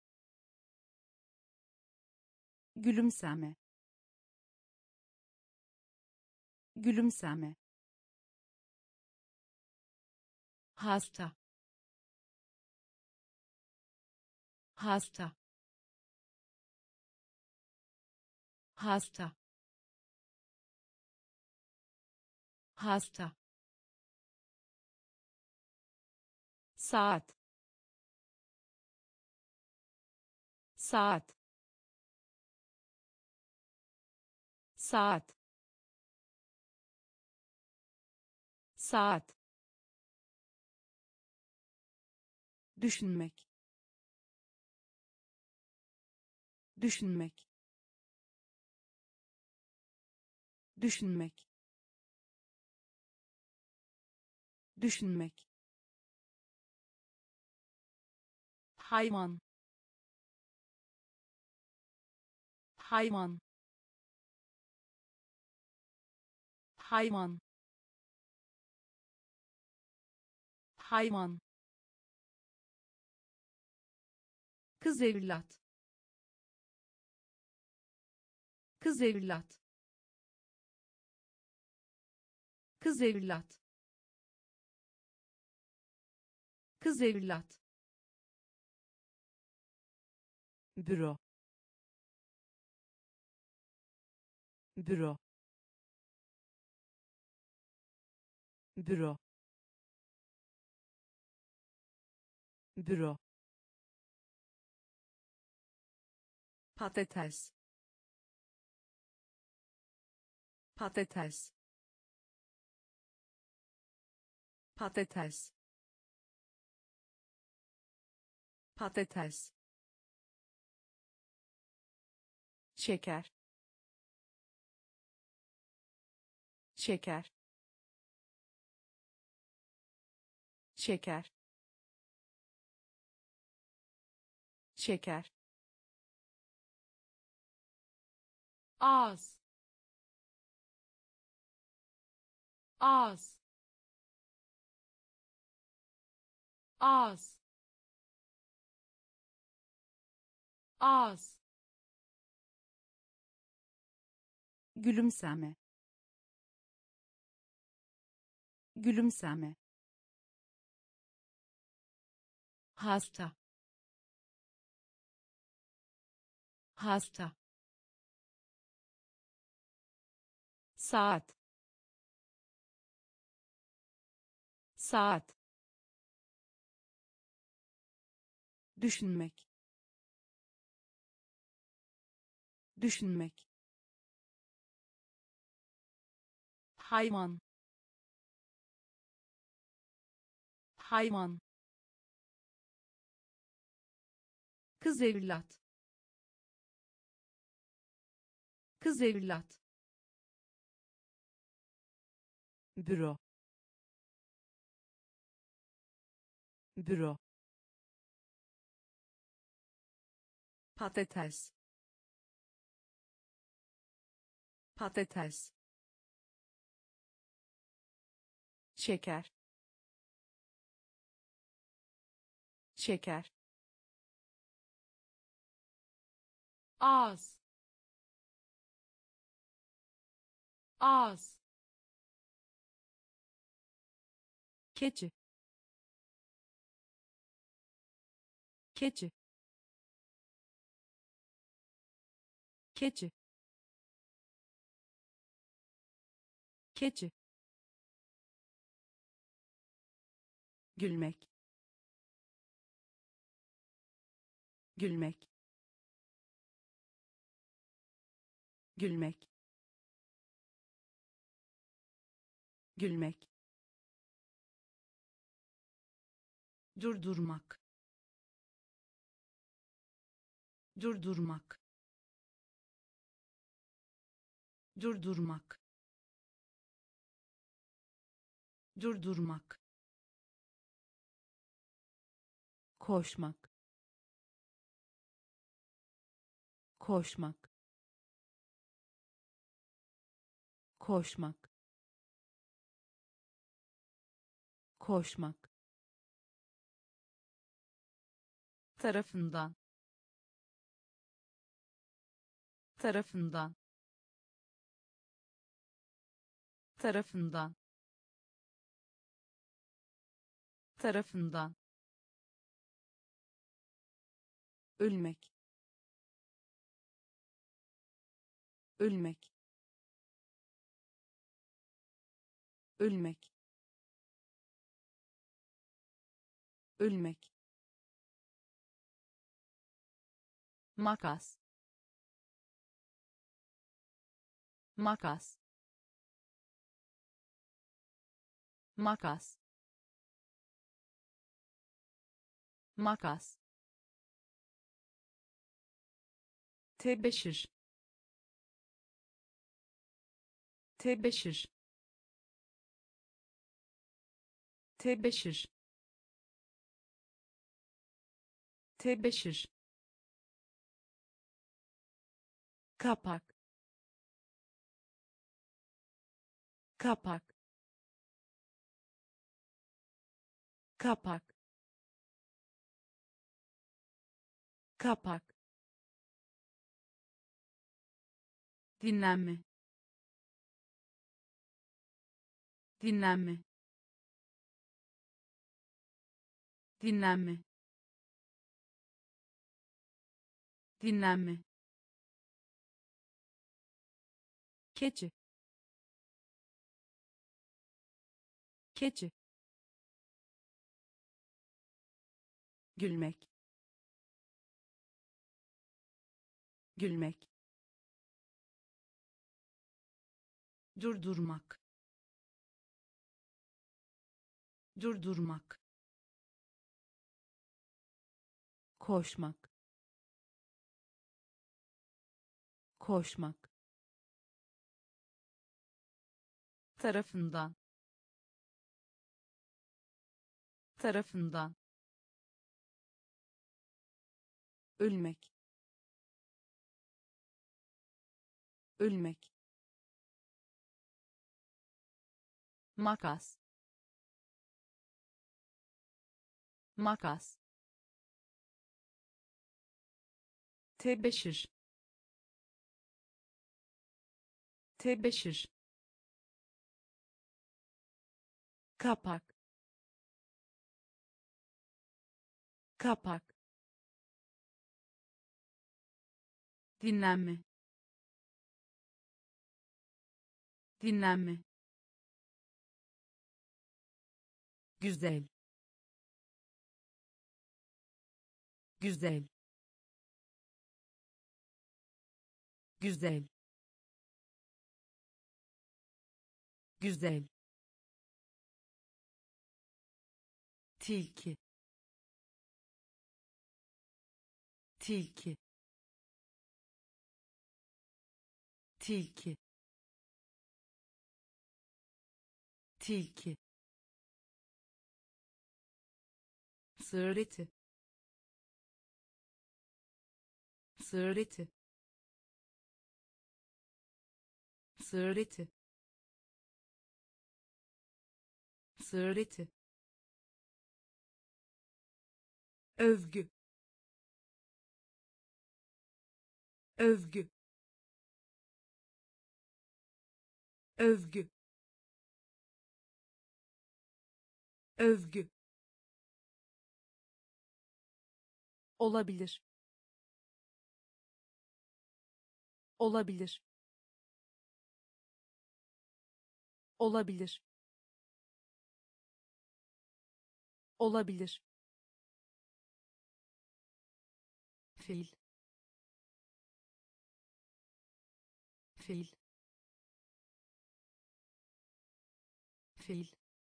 gülümseme, gülümseme, hasta, hasta, hasta, hasta, saat, saat, saat, saat, düşünmek, düşünmek, düşünmek, düşünmek, hayvan, hayvan, hayvan, hayvan, kız evlat, kız evlat, kız evlat, kız evlat, büro, büro, büro, büro, patates, patates, patates, patates, şeker, şeker, şeker, şeker, ağız, ağız, ağız, ağız, gülümseme, gülümseme, hasta, hasta, saat, saat, düşünmek, düşünmek, hayvan, hayvan, kız evlat, kız evlat, büro, büro, patates, patates, şeker, şeker, ağız, ağız, keçi, keçi, keçi, keçi, gülmek, gülmek, gülmek, gülmek, durdurmak, durdurmak, durdurmak, durdurmak, koşmak, koşmak, koşmak, koşmak, tarafından, tarafından, tarafından, tarafından, ölmek, ölmek, ölmek, ölmek, makas, makas, makas, makas, tebeşir, tebeşir, tebeşir, tebeşir, kapak, kapak, kapak, kapak, dinlenme, dinlenme, dinlenme, dinlenme, keçi, keçi, gülmek, gülmek, durdurmak, durdurmak, koşmak, koşmak, tarafından, tarafından, ölmek, ölmek, makas, makas, tebeşir, tebeşir, kapak, kapak, dinlenme, dinlenme, güzel, güzel, güzel, güzel, tilki, tilki, tilki, tilki, sığır eti, sığır eti, sığır eti, sığır eti, övgü, övgü, övgü, övgü, olabilir, olabilir, olabilir, olabilir, fil, fil, fil,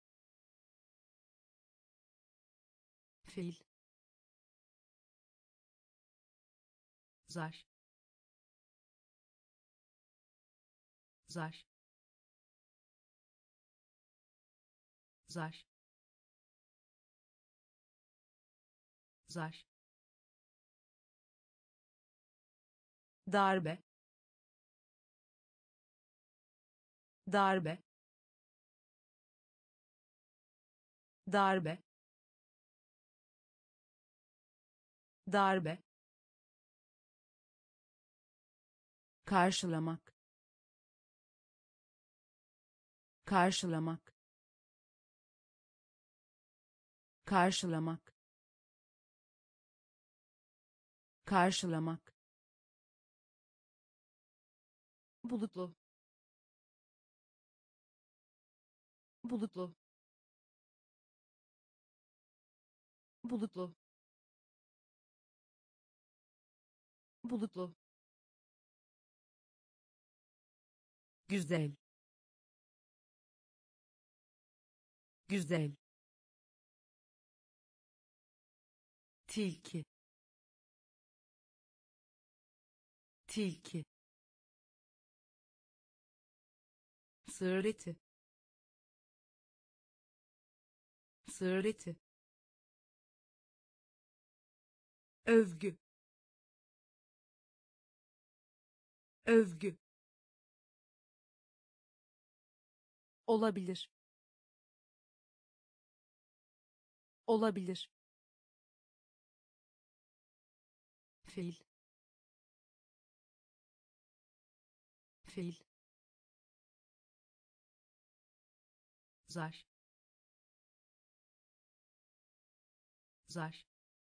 fil, zar, zar, zar, zar, darbe, darbe, darbe, darbe, karşılamak, karşılamak, karşılamak, karşılamak, bulutlu, bulutlu, bulutlu, bulutlu, güzel, güzel, tilki, tilki, sığır eti, sığır eti, övgü, övgü, olabilir, olabilir, fiil, fiil, zar, zar,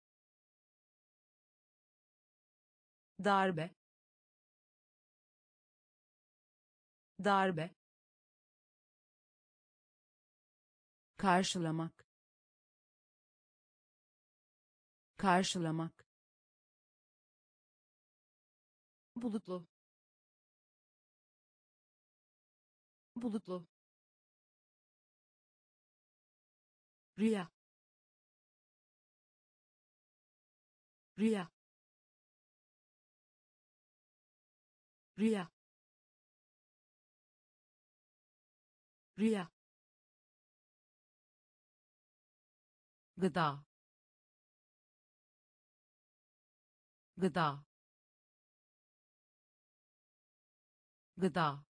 darbe, darbe, karşılamak, karşılamak, bulutlu, bulutlu, rüya, rüya, rüya, rüya, gıda, gıda, gıda,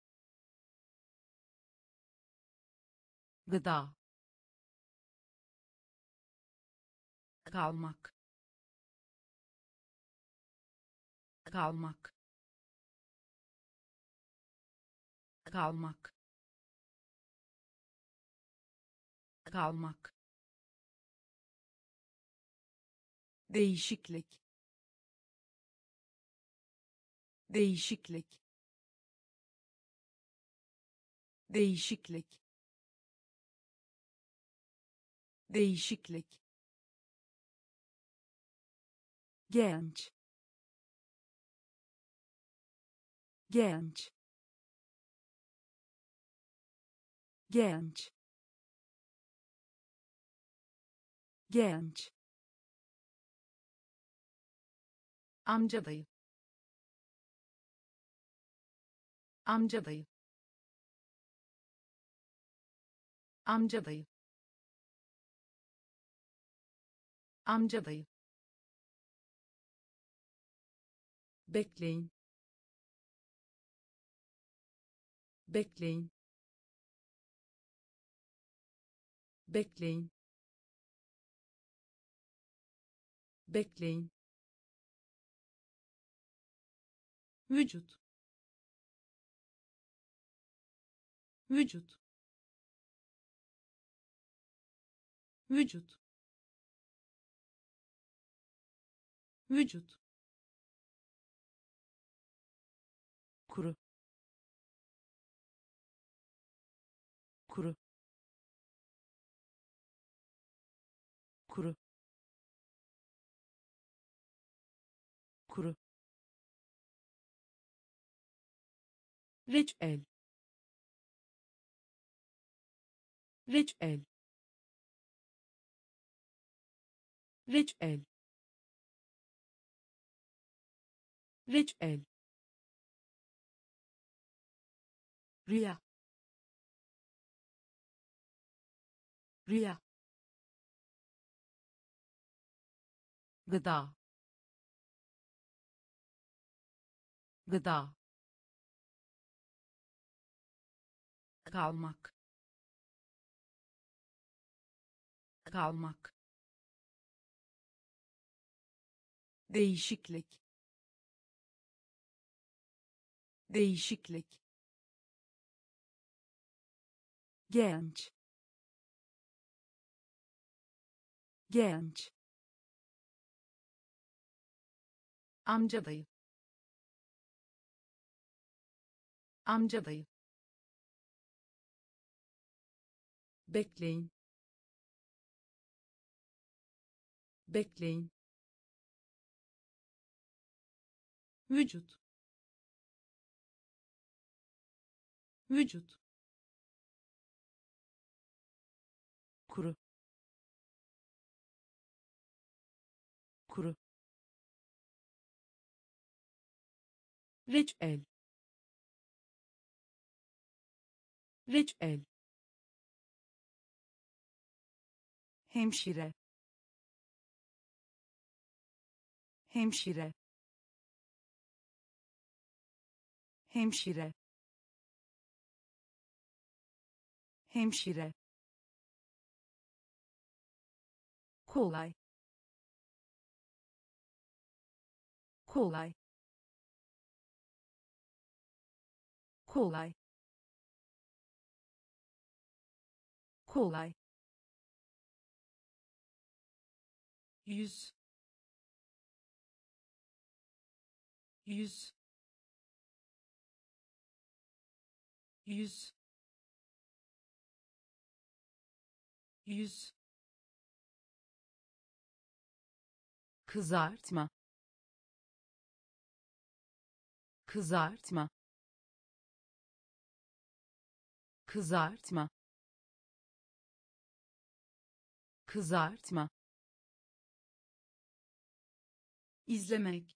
gıda, kalmak, kalmak, kalmak, kalmak, değişiklik, değişiklik, değişiklik, değişiklik, genç, genç, genç, genç, amca dayı, amca dayı, amca dayı, amca dayı, bekleyin, bekleyin, bekleyin, bekleyin, vücut, vücut, vücut, vücut, kuru, kuru, kuru, kuru, reçel, reçel, reçel, reçel, rüya, rüya, gıda, gıda, kalmak, kalmak, değişiklik, değişiklik, genç, genç, amca dayı, amca dayı, bekleyin, bekleyin, vücut, vücut, kuru, kuru, reçel, reçel, hemşire, hemşire, hemşire, hemşire, kolay, kolay, kolay, kolay, yüz, yüz, yüz, yüz, kızartma, kızartma, kızartma, kızartma, izlemek,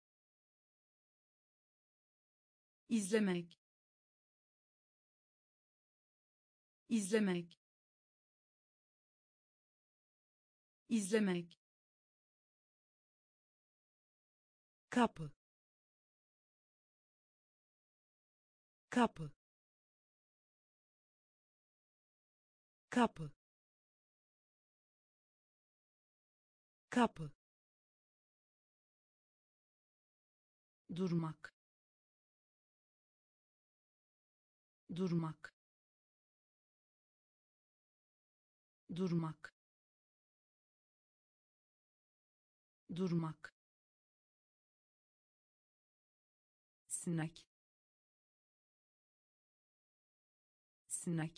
izlemek, izlemek, izlemek, kapı, kapı, kapı, kapı, durmak, durmak, durmak, durmak, sinek, sinek,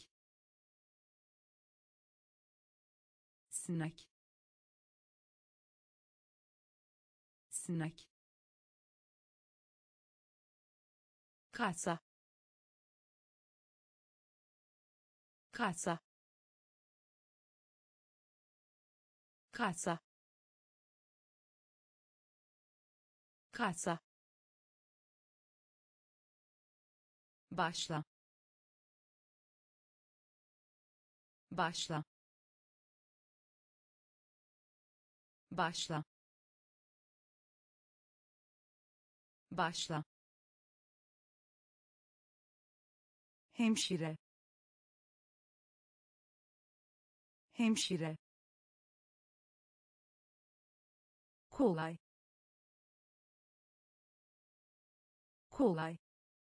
sinek, sinek, kasa, kasa, kasa, kasa, başla, başla, başla, başla, hemşire, hemşire, kolay, kolay,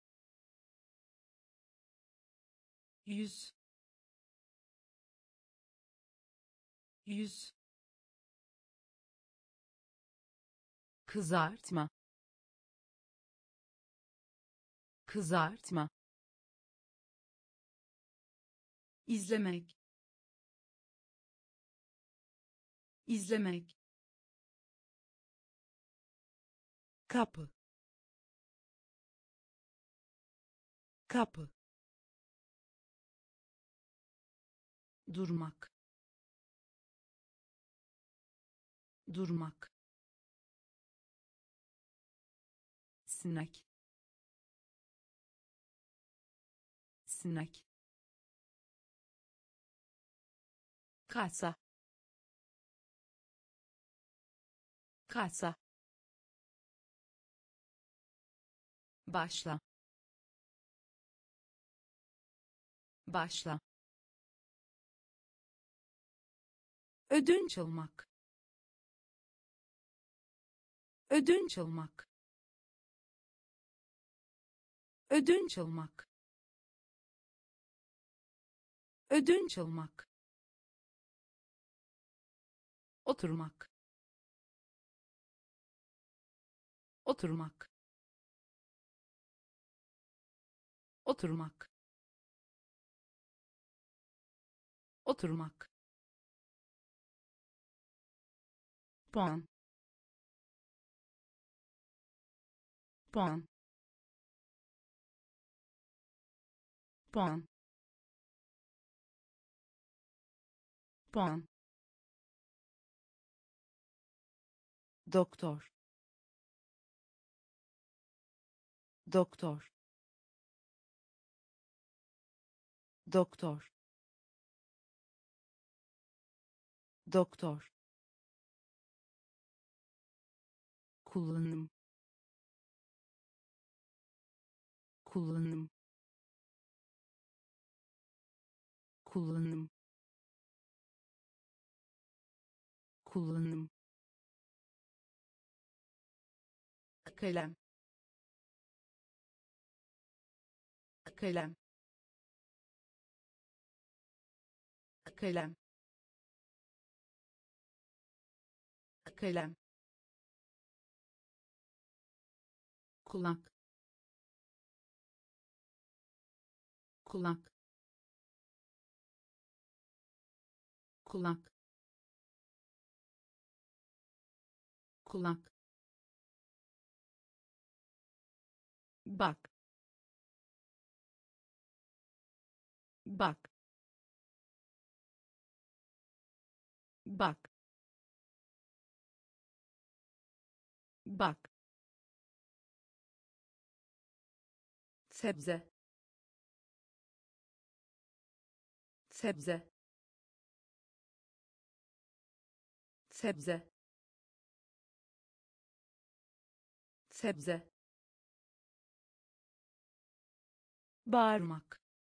yüz, yüz, kızartma, kızartma, izlemek, izlemek, kapı, kapı, durmak, durmak, sinek, sinek, kasa, kasa, başla, başla, ödünç almak, ödünç almak, ödünç almak, ödünç almak, oturmak, oturmak, oturmak, oturmak, puan, puan, puan, puan, doktor, doktor, doktor, doktor, kullanım, kullanım, kullanım, kullanım, kalem, kalem, kalem, kalem, kulak, kulak, kulak, kulak, bak, bak, bak, bak, sebze, sebze, sebze, sebze, bağırmak,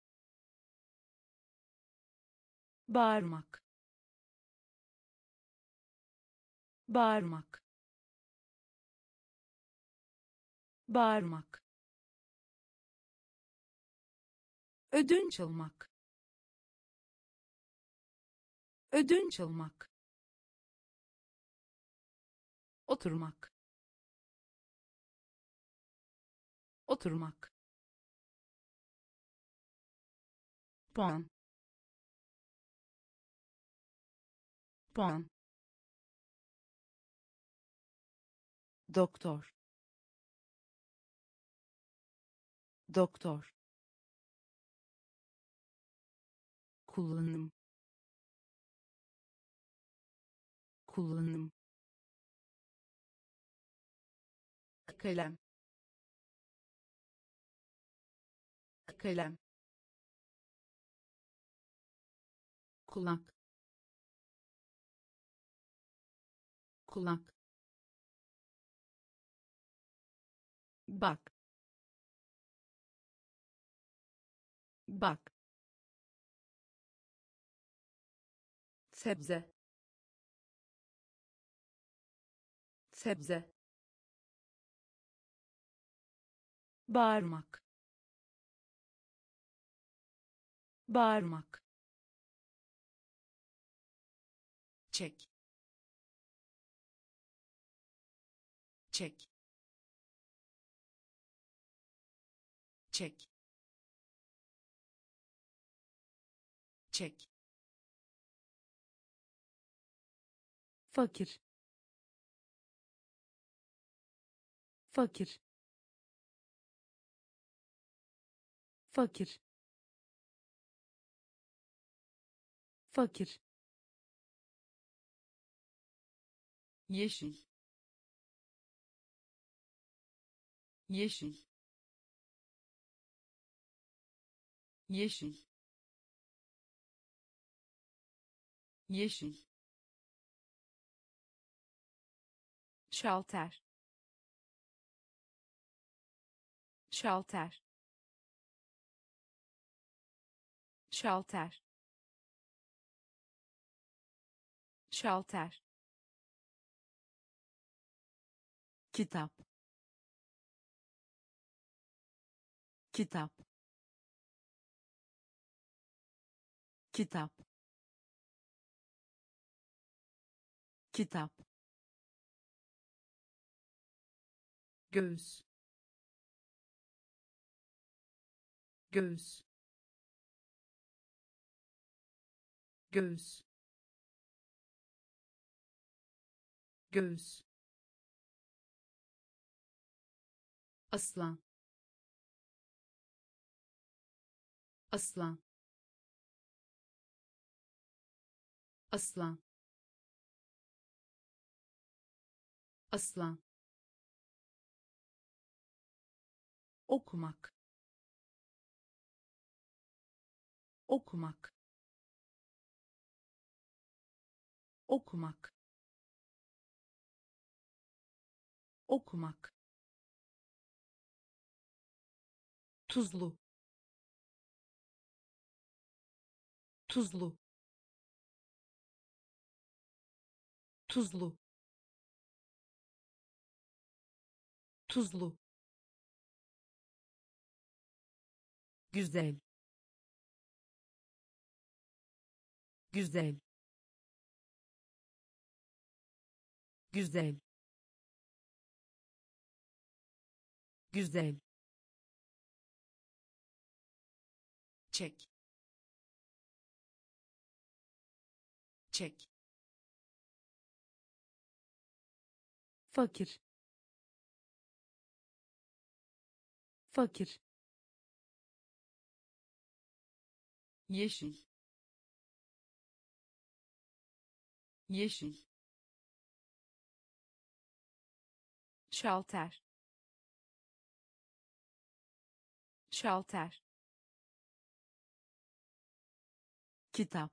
bağırmak, bağırmak, bağırmak, ödünç almak, ödünç almak, oturmak, oturmak, puan, puan, doktor, doktor, kullanım, kullanım, kalem, kalem, kulak, kulak, bak, bak, sebze, sebze, bağırmak, bağırmak, çek, çek, çek, çek, fakir, fakir, fakir, fakir, yeşil, yeşil, yeşil, yeşil, şalter, şalter, şalter, şalter, kitap, kitap, kitap, kitap, göğüs, göğüs, göğüs, göğüs, aslan, aslan, aslan, aslan, okumak, okumak, okumak, okumak, tuzlu, tuzlu, tuzlu, tuzlu, güzel, güzel, güzel, güzel, çek, çek, fakir, fakir, yeşil, yeşil, şalter, şalter, kitap,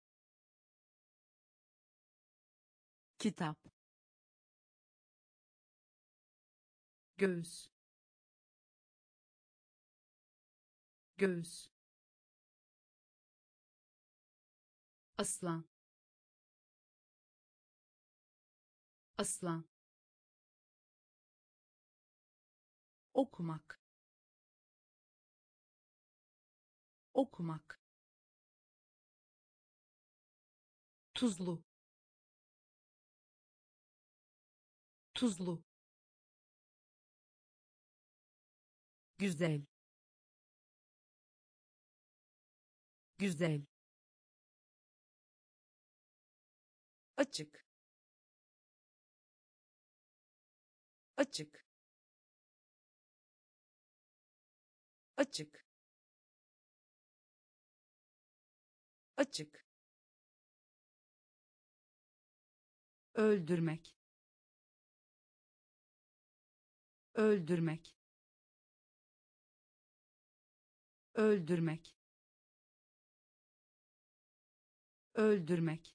kitap, göğüs, göğüs, aslan, aslan, okumak, okumak, tuzlu, tuzlu, güzel, güzel, açık, açık, açık, açık, öldürmek, öldürmek, öldürmek, öldürmek,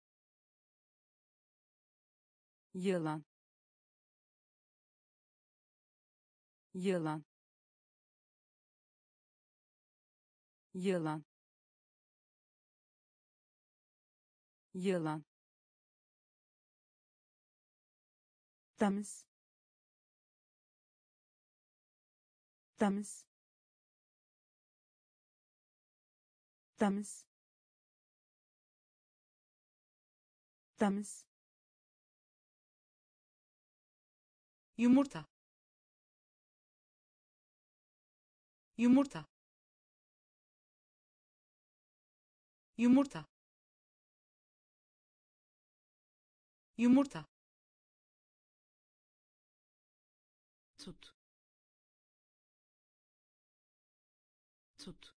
yılan, yılan, yılan, yılan, temiz, temiz, temiz, temiz, yumurta, yumurta, yumurta, yumurta, tut, tut,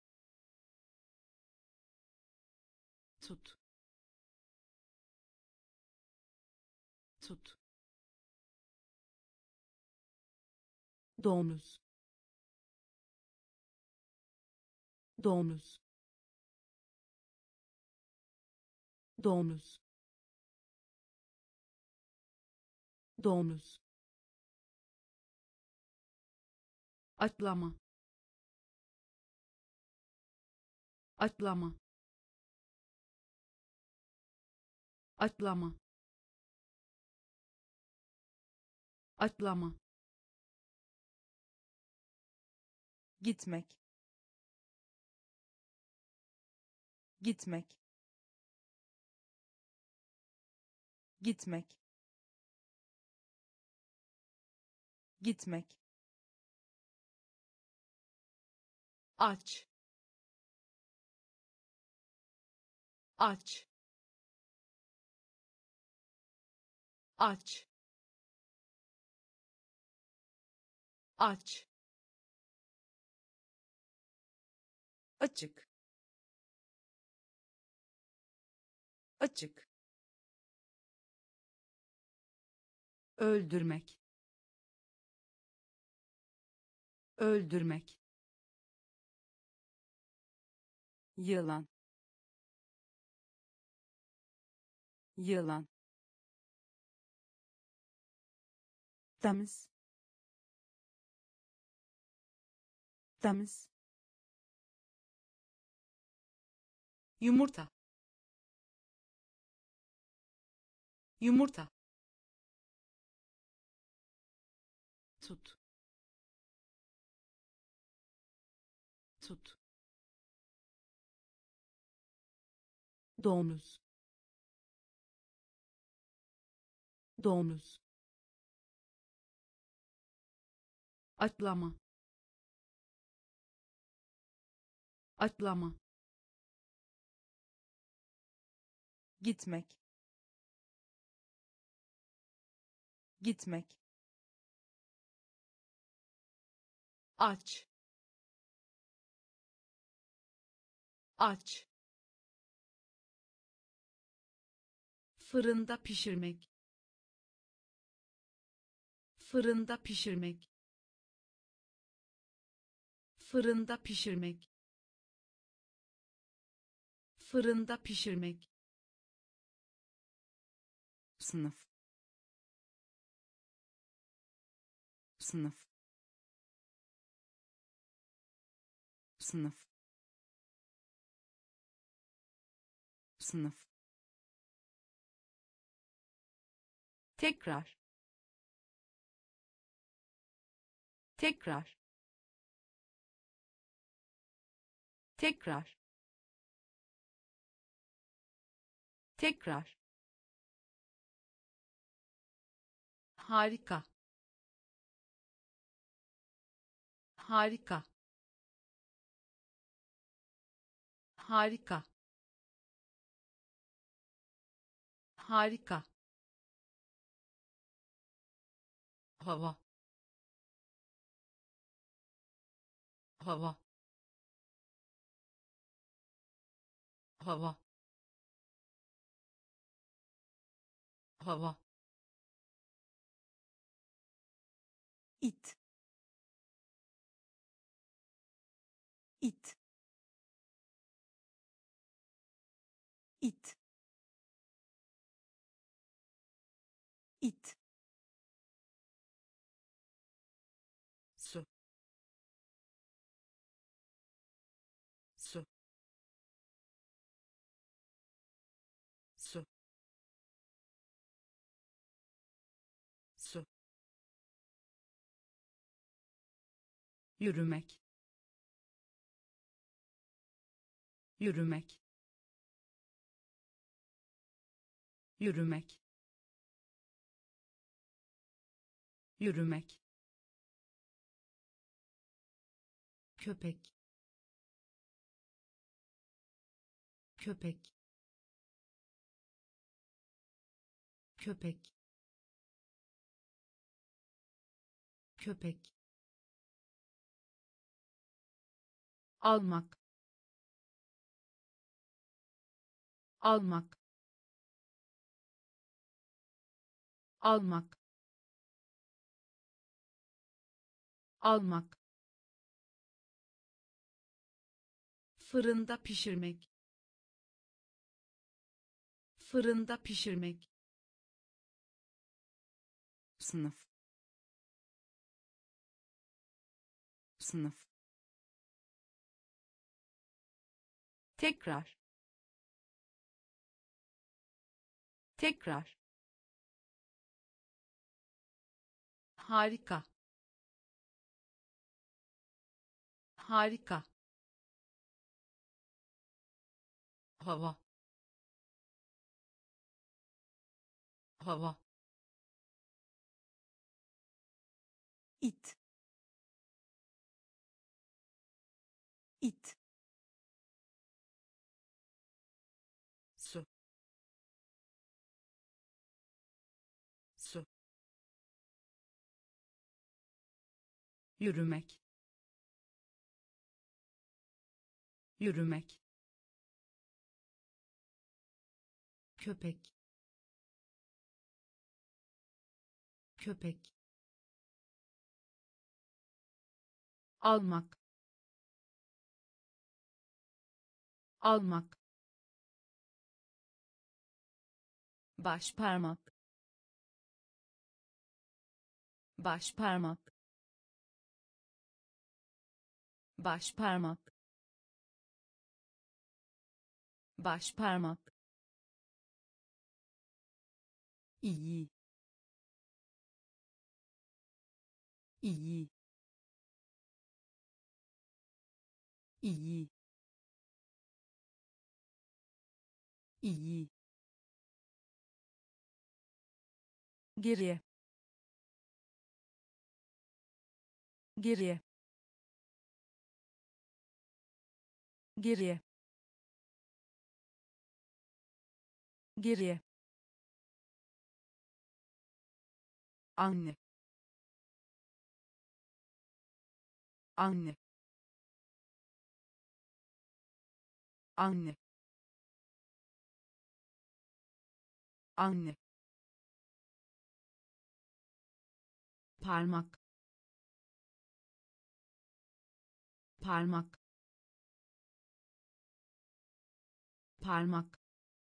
tut, tut, domuz, domuz, domuz, domuz, atlama, atlama, atlama, atlama, gitmek, gitmek, gitmek, gitmek, aç, aç, aç, aç, açık, açık, öldürmek, öldürmek, yılan, yılan, temiz, temiz, yumurta, yumurta, tut, tut, domuz, domuz, atlama, atlama, gitmek, gitmek, aç, aç, fırında pişirmek, fırında pişirmek, fırında pişirmek, fırında pişirmek, sınıf, sınıf, sınıf, sınıf, tekrar, tekrar, tekrar, tekrar, harika, harika, harika, harika, hava, hava, hava, hava, it, it, it, it, su, su, su, su, yürümek, yürümek, yürümek, yürümek, köpek, köpek, köpek, köpek, almak, almak, almak, almak, fırında pişirmek, fırında pişirmek, sınıf, sınıf, tekrar, tekrar, harika, harika, hava, hava, it, it, su, su, yürümek, yürümek, köpek, köpek, almak, almak, baş parmak, baş parmak, baş parmak, baş parmak, iyi, iyi, iyi, iyi, geriye, geriye, geriye, geriye, anne, anne, anne, anne, parmak, parmak, parmak,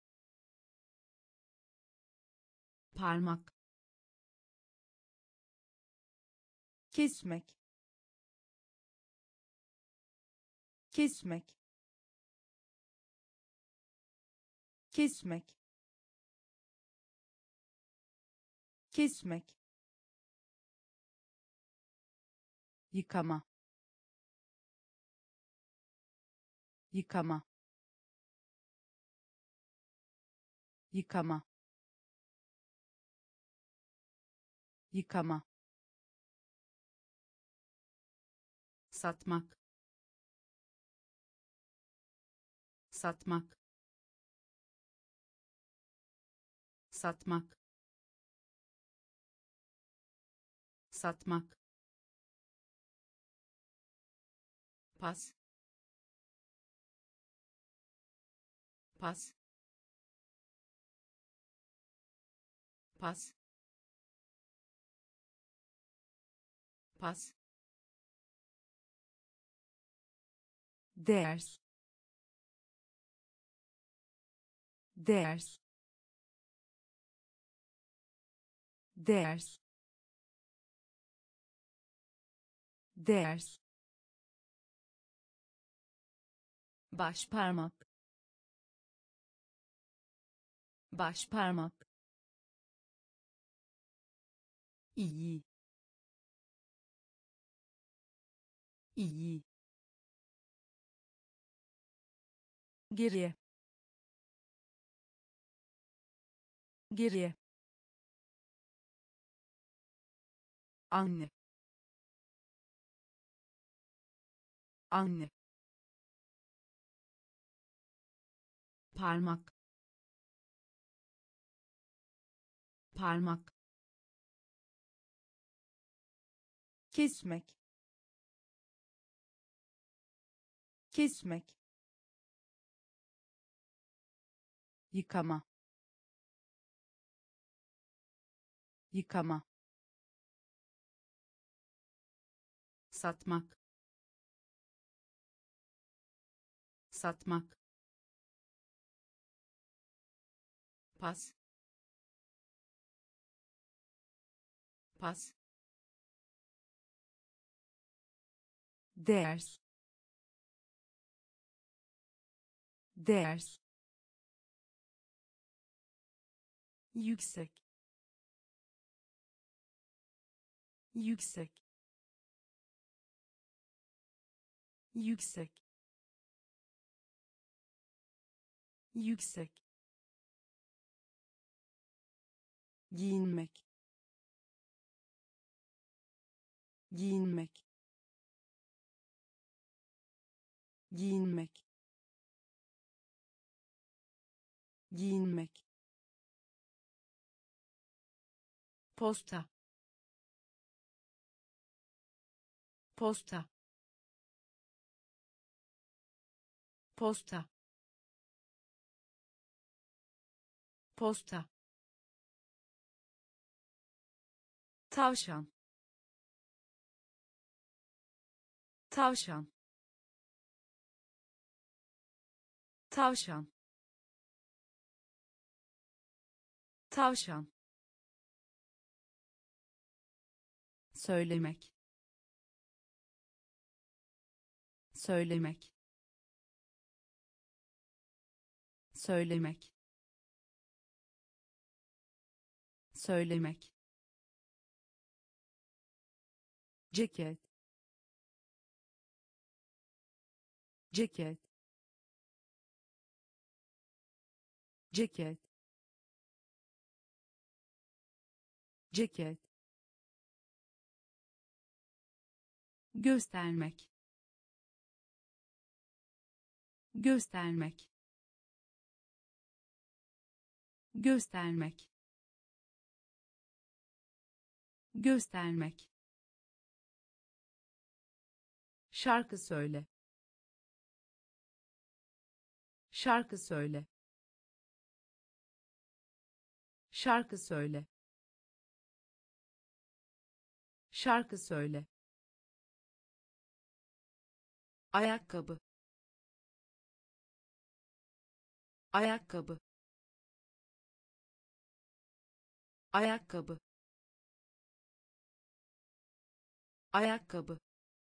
parmak, kesmek, kesmek, kesmek, kesmek, yıkama, yıkama, yıkama, yıkama, satmak, satmak, satmak, satmak, pas, pas, pas, pas, ders, ders, ders, ders, baş parmak, baş parmak, iyi, iyi, geriye, geriye, anne, anne, parmak, parmak, kesmek, kesmek, yıkama, yıkama, satmak, satmak, pas, pas, ders, ders, yüksek yüksek yüksek yüksek giyinmek giyinmek giyinmek giyinmek posta posta posta posta tavşan tavşan tavşan tavşan söylemek söylemek söylemek söylemek ceket ceket ceket ceket göstermek göstermek göstermek göstermek şarkı söyle şarkı söyle şarkı söyle şarkı söyle ayakkabı ayakkabı ayakkabı ayakkabı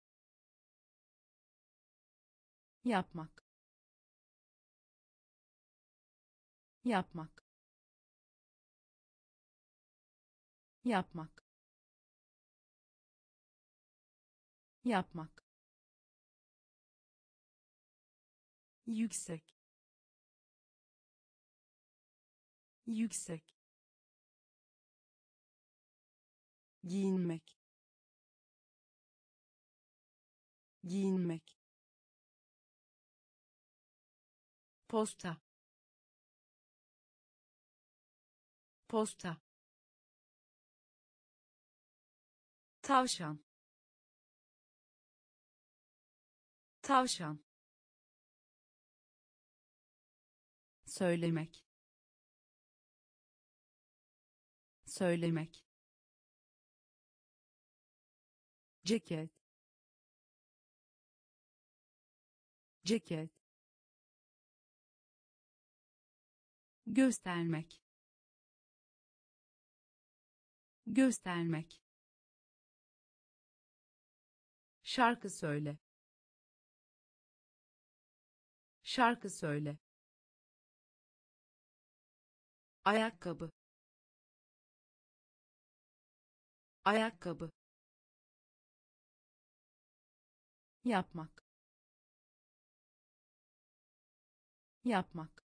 yapmak yapmak yapmak yapmak yüksek yüksek giyinmek giyinmek posta posta tavşan tavşan söylemek söylemek ceket ceket göstermek göstermek şarkı söyle şarkı söyle ayakkabı ayakkabı yapmak yapmak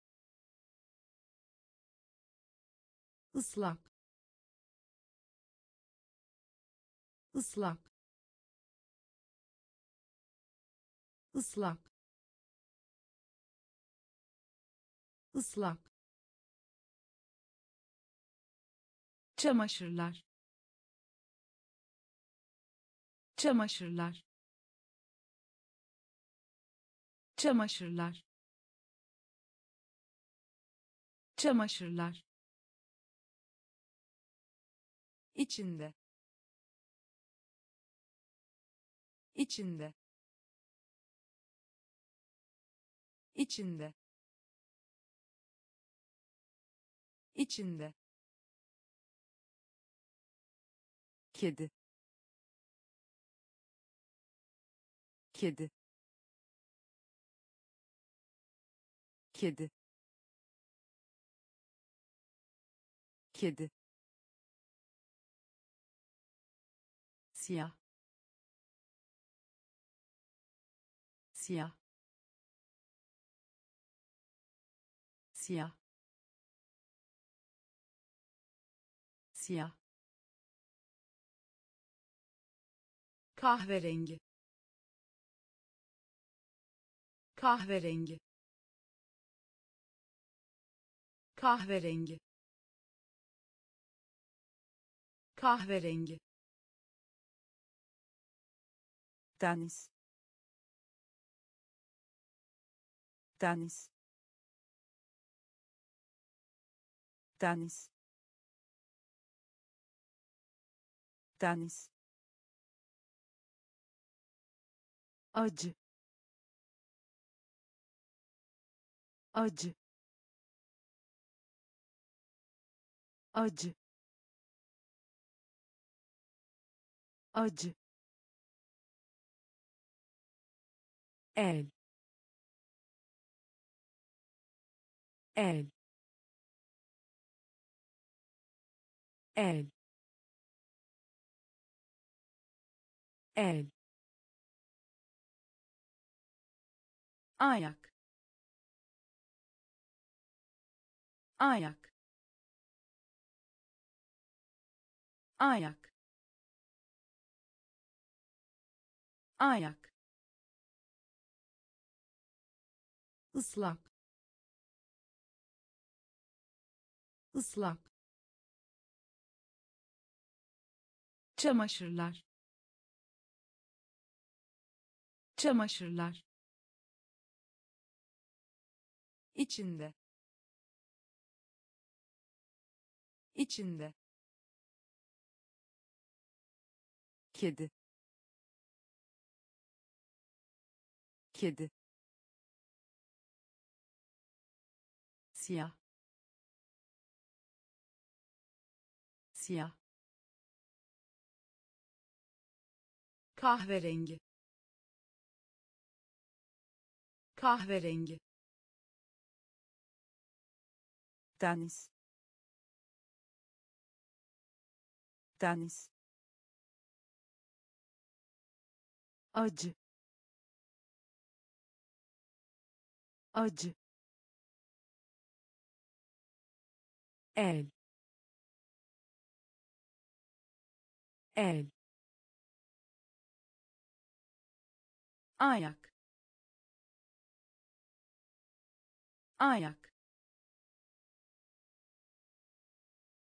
ıslak ıslak ıslak ıslak çamaşırlar çamaşırlar çamaşırlar çamaşırlar içinde içinde içinde içinde kedi kedi kedi kedi, siyah, siyah, siyah, siyah, kahverengi, kahverengi, kahverengi, kahverengi, deniz, deniz, deniz, deniz, acı, acı, acı, acı, el, el, el, el, ayak, ayak, ayak, ayak, ıslak, ıslak, çamaşırlar, çamaşırlar, içinde, içinde, kedi, kedi, siyah, siyah, kahverengi, kahverengi, deniz, deniz, acı, acı, el, el, ayak, ayak,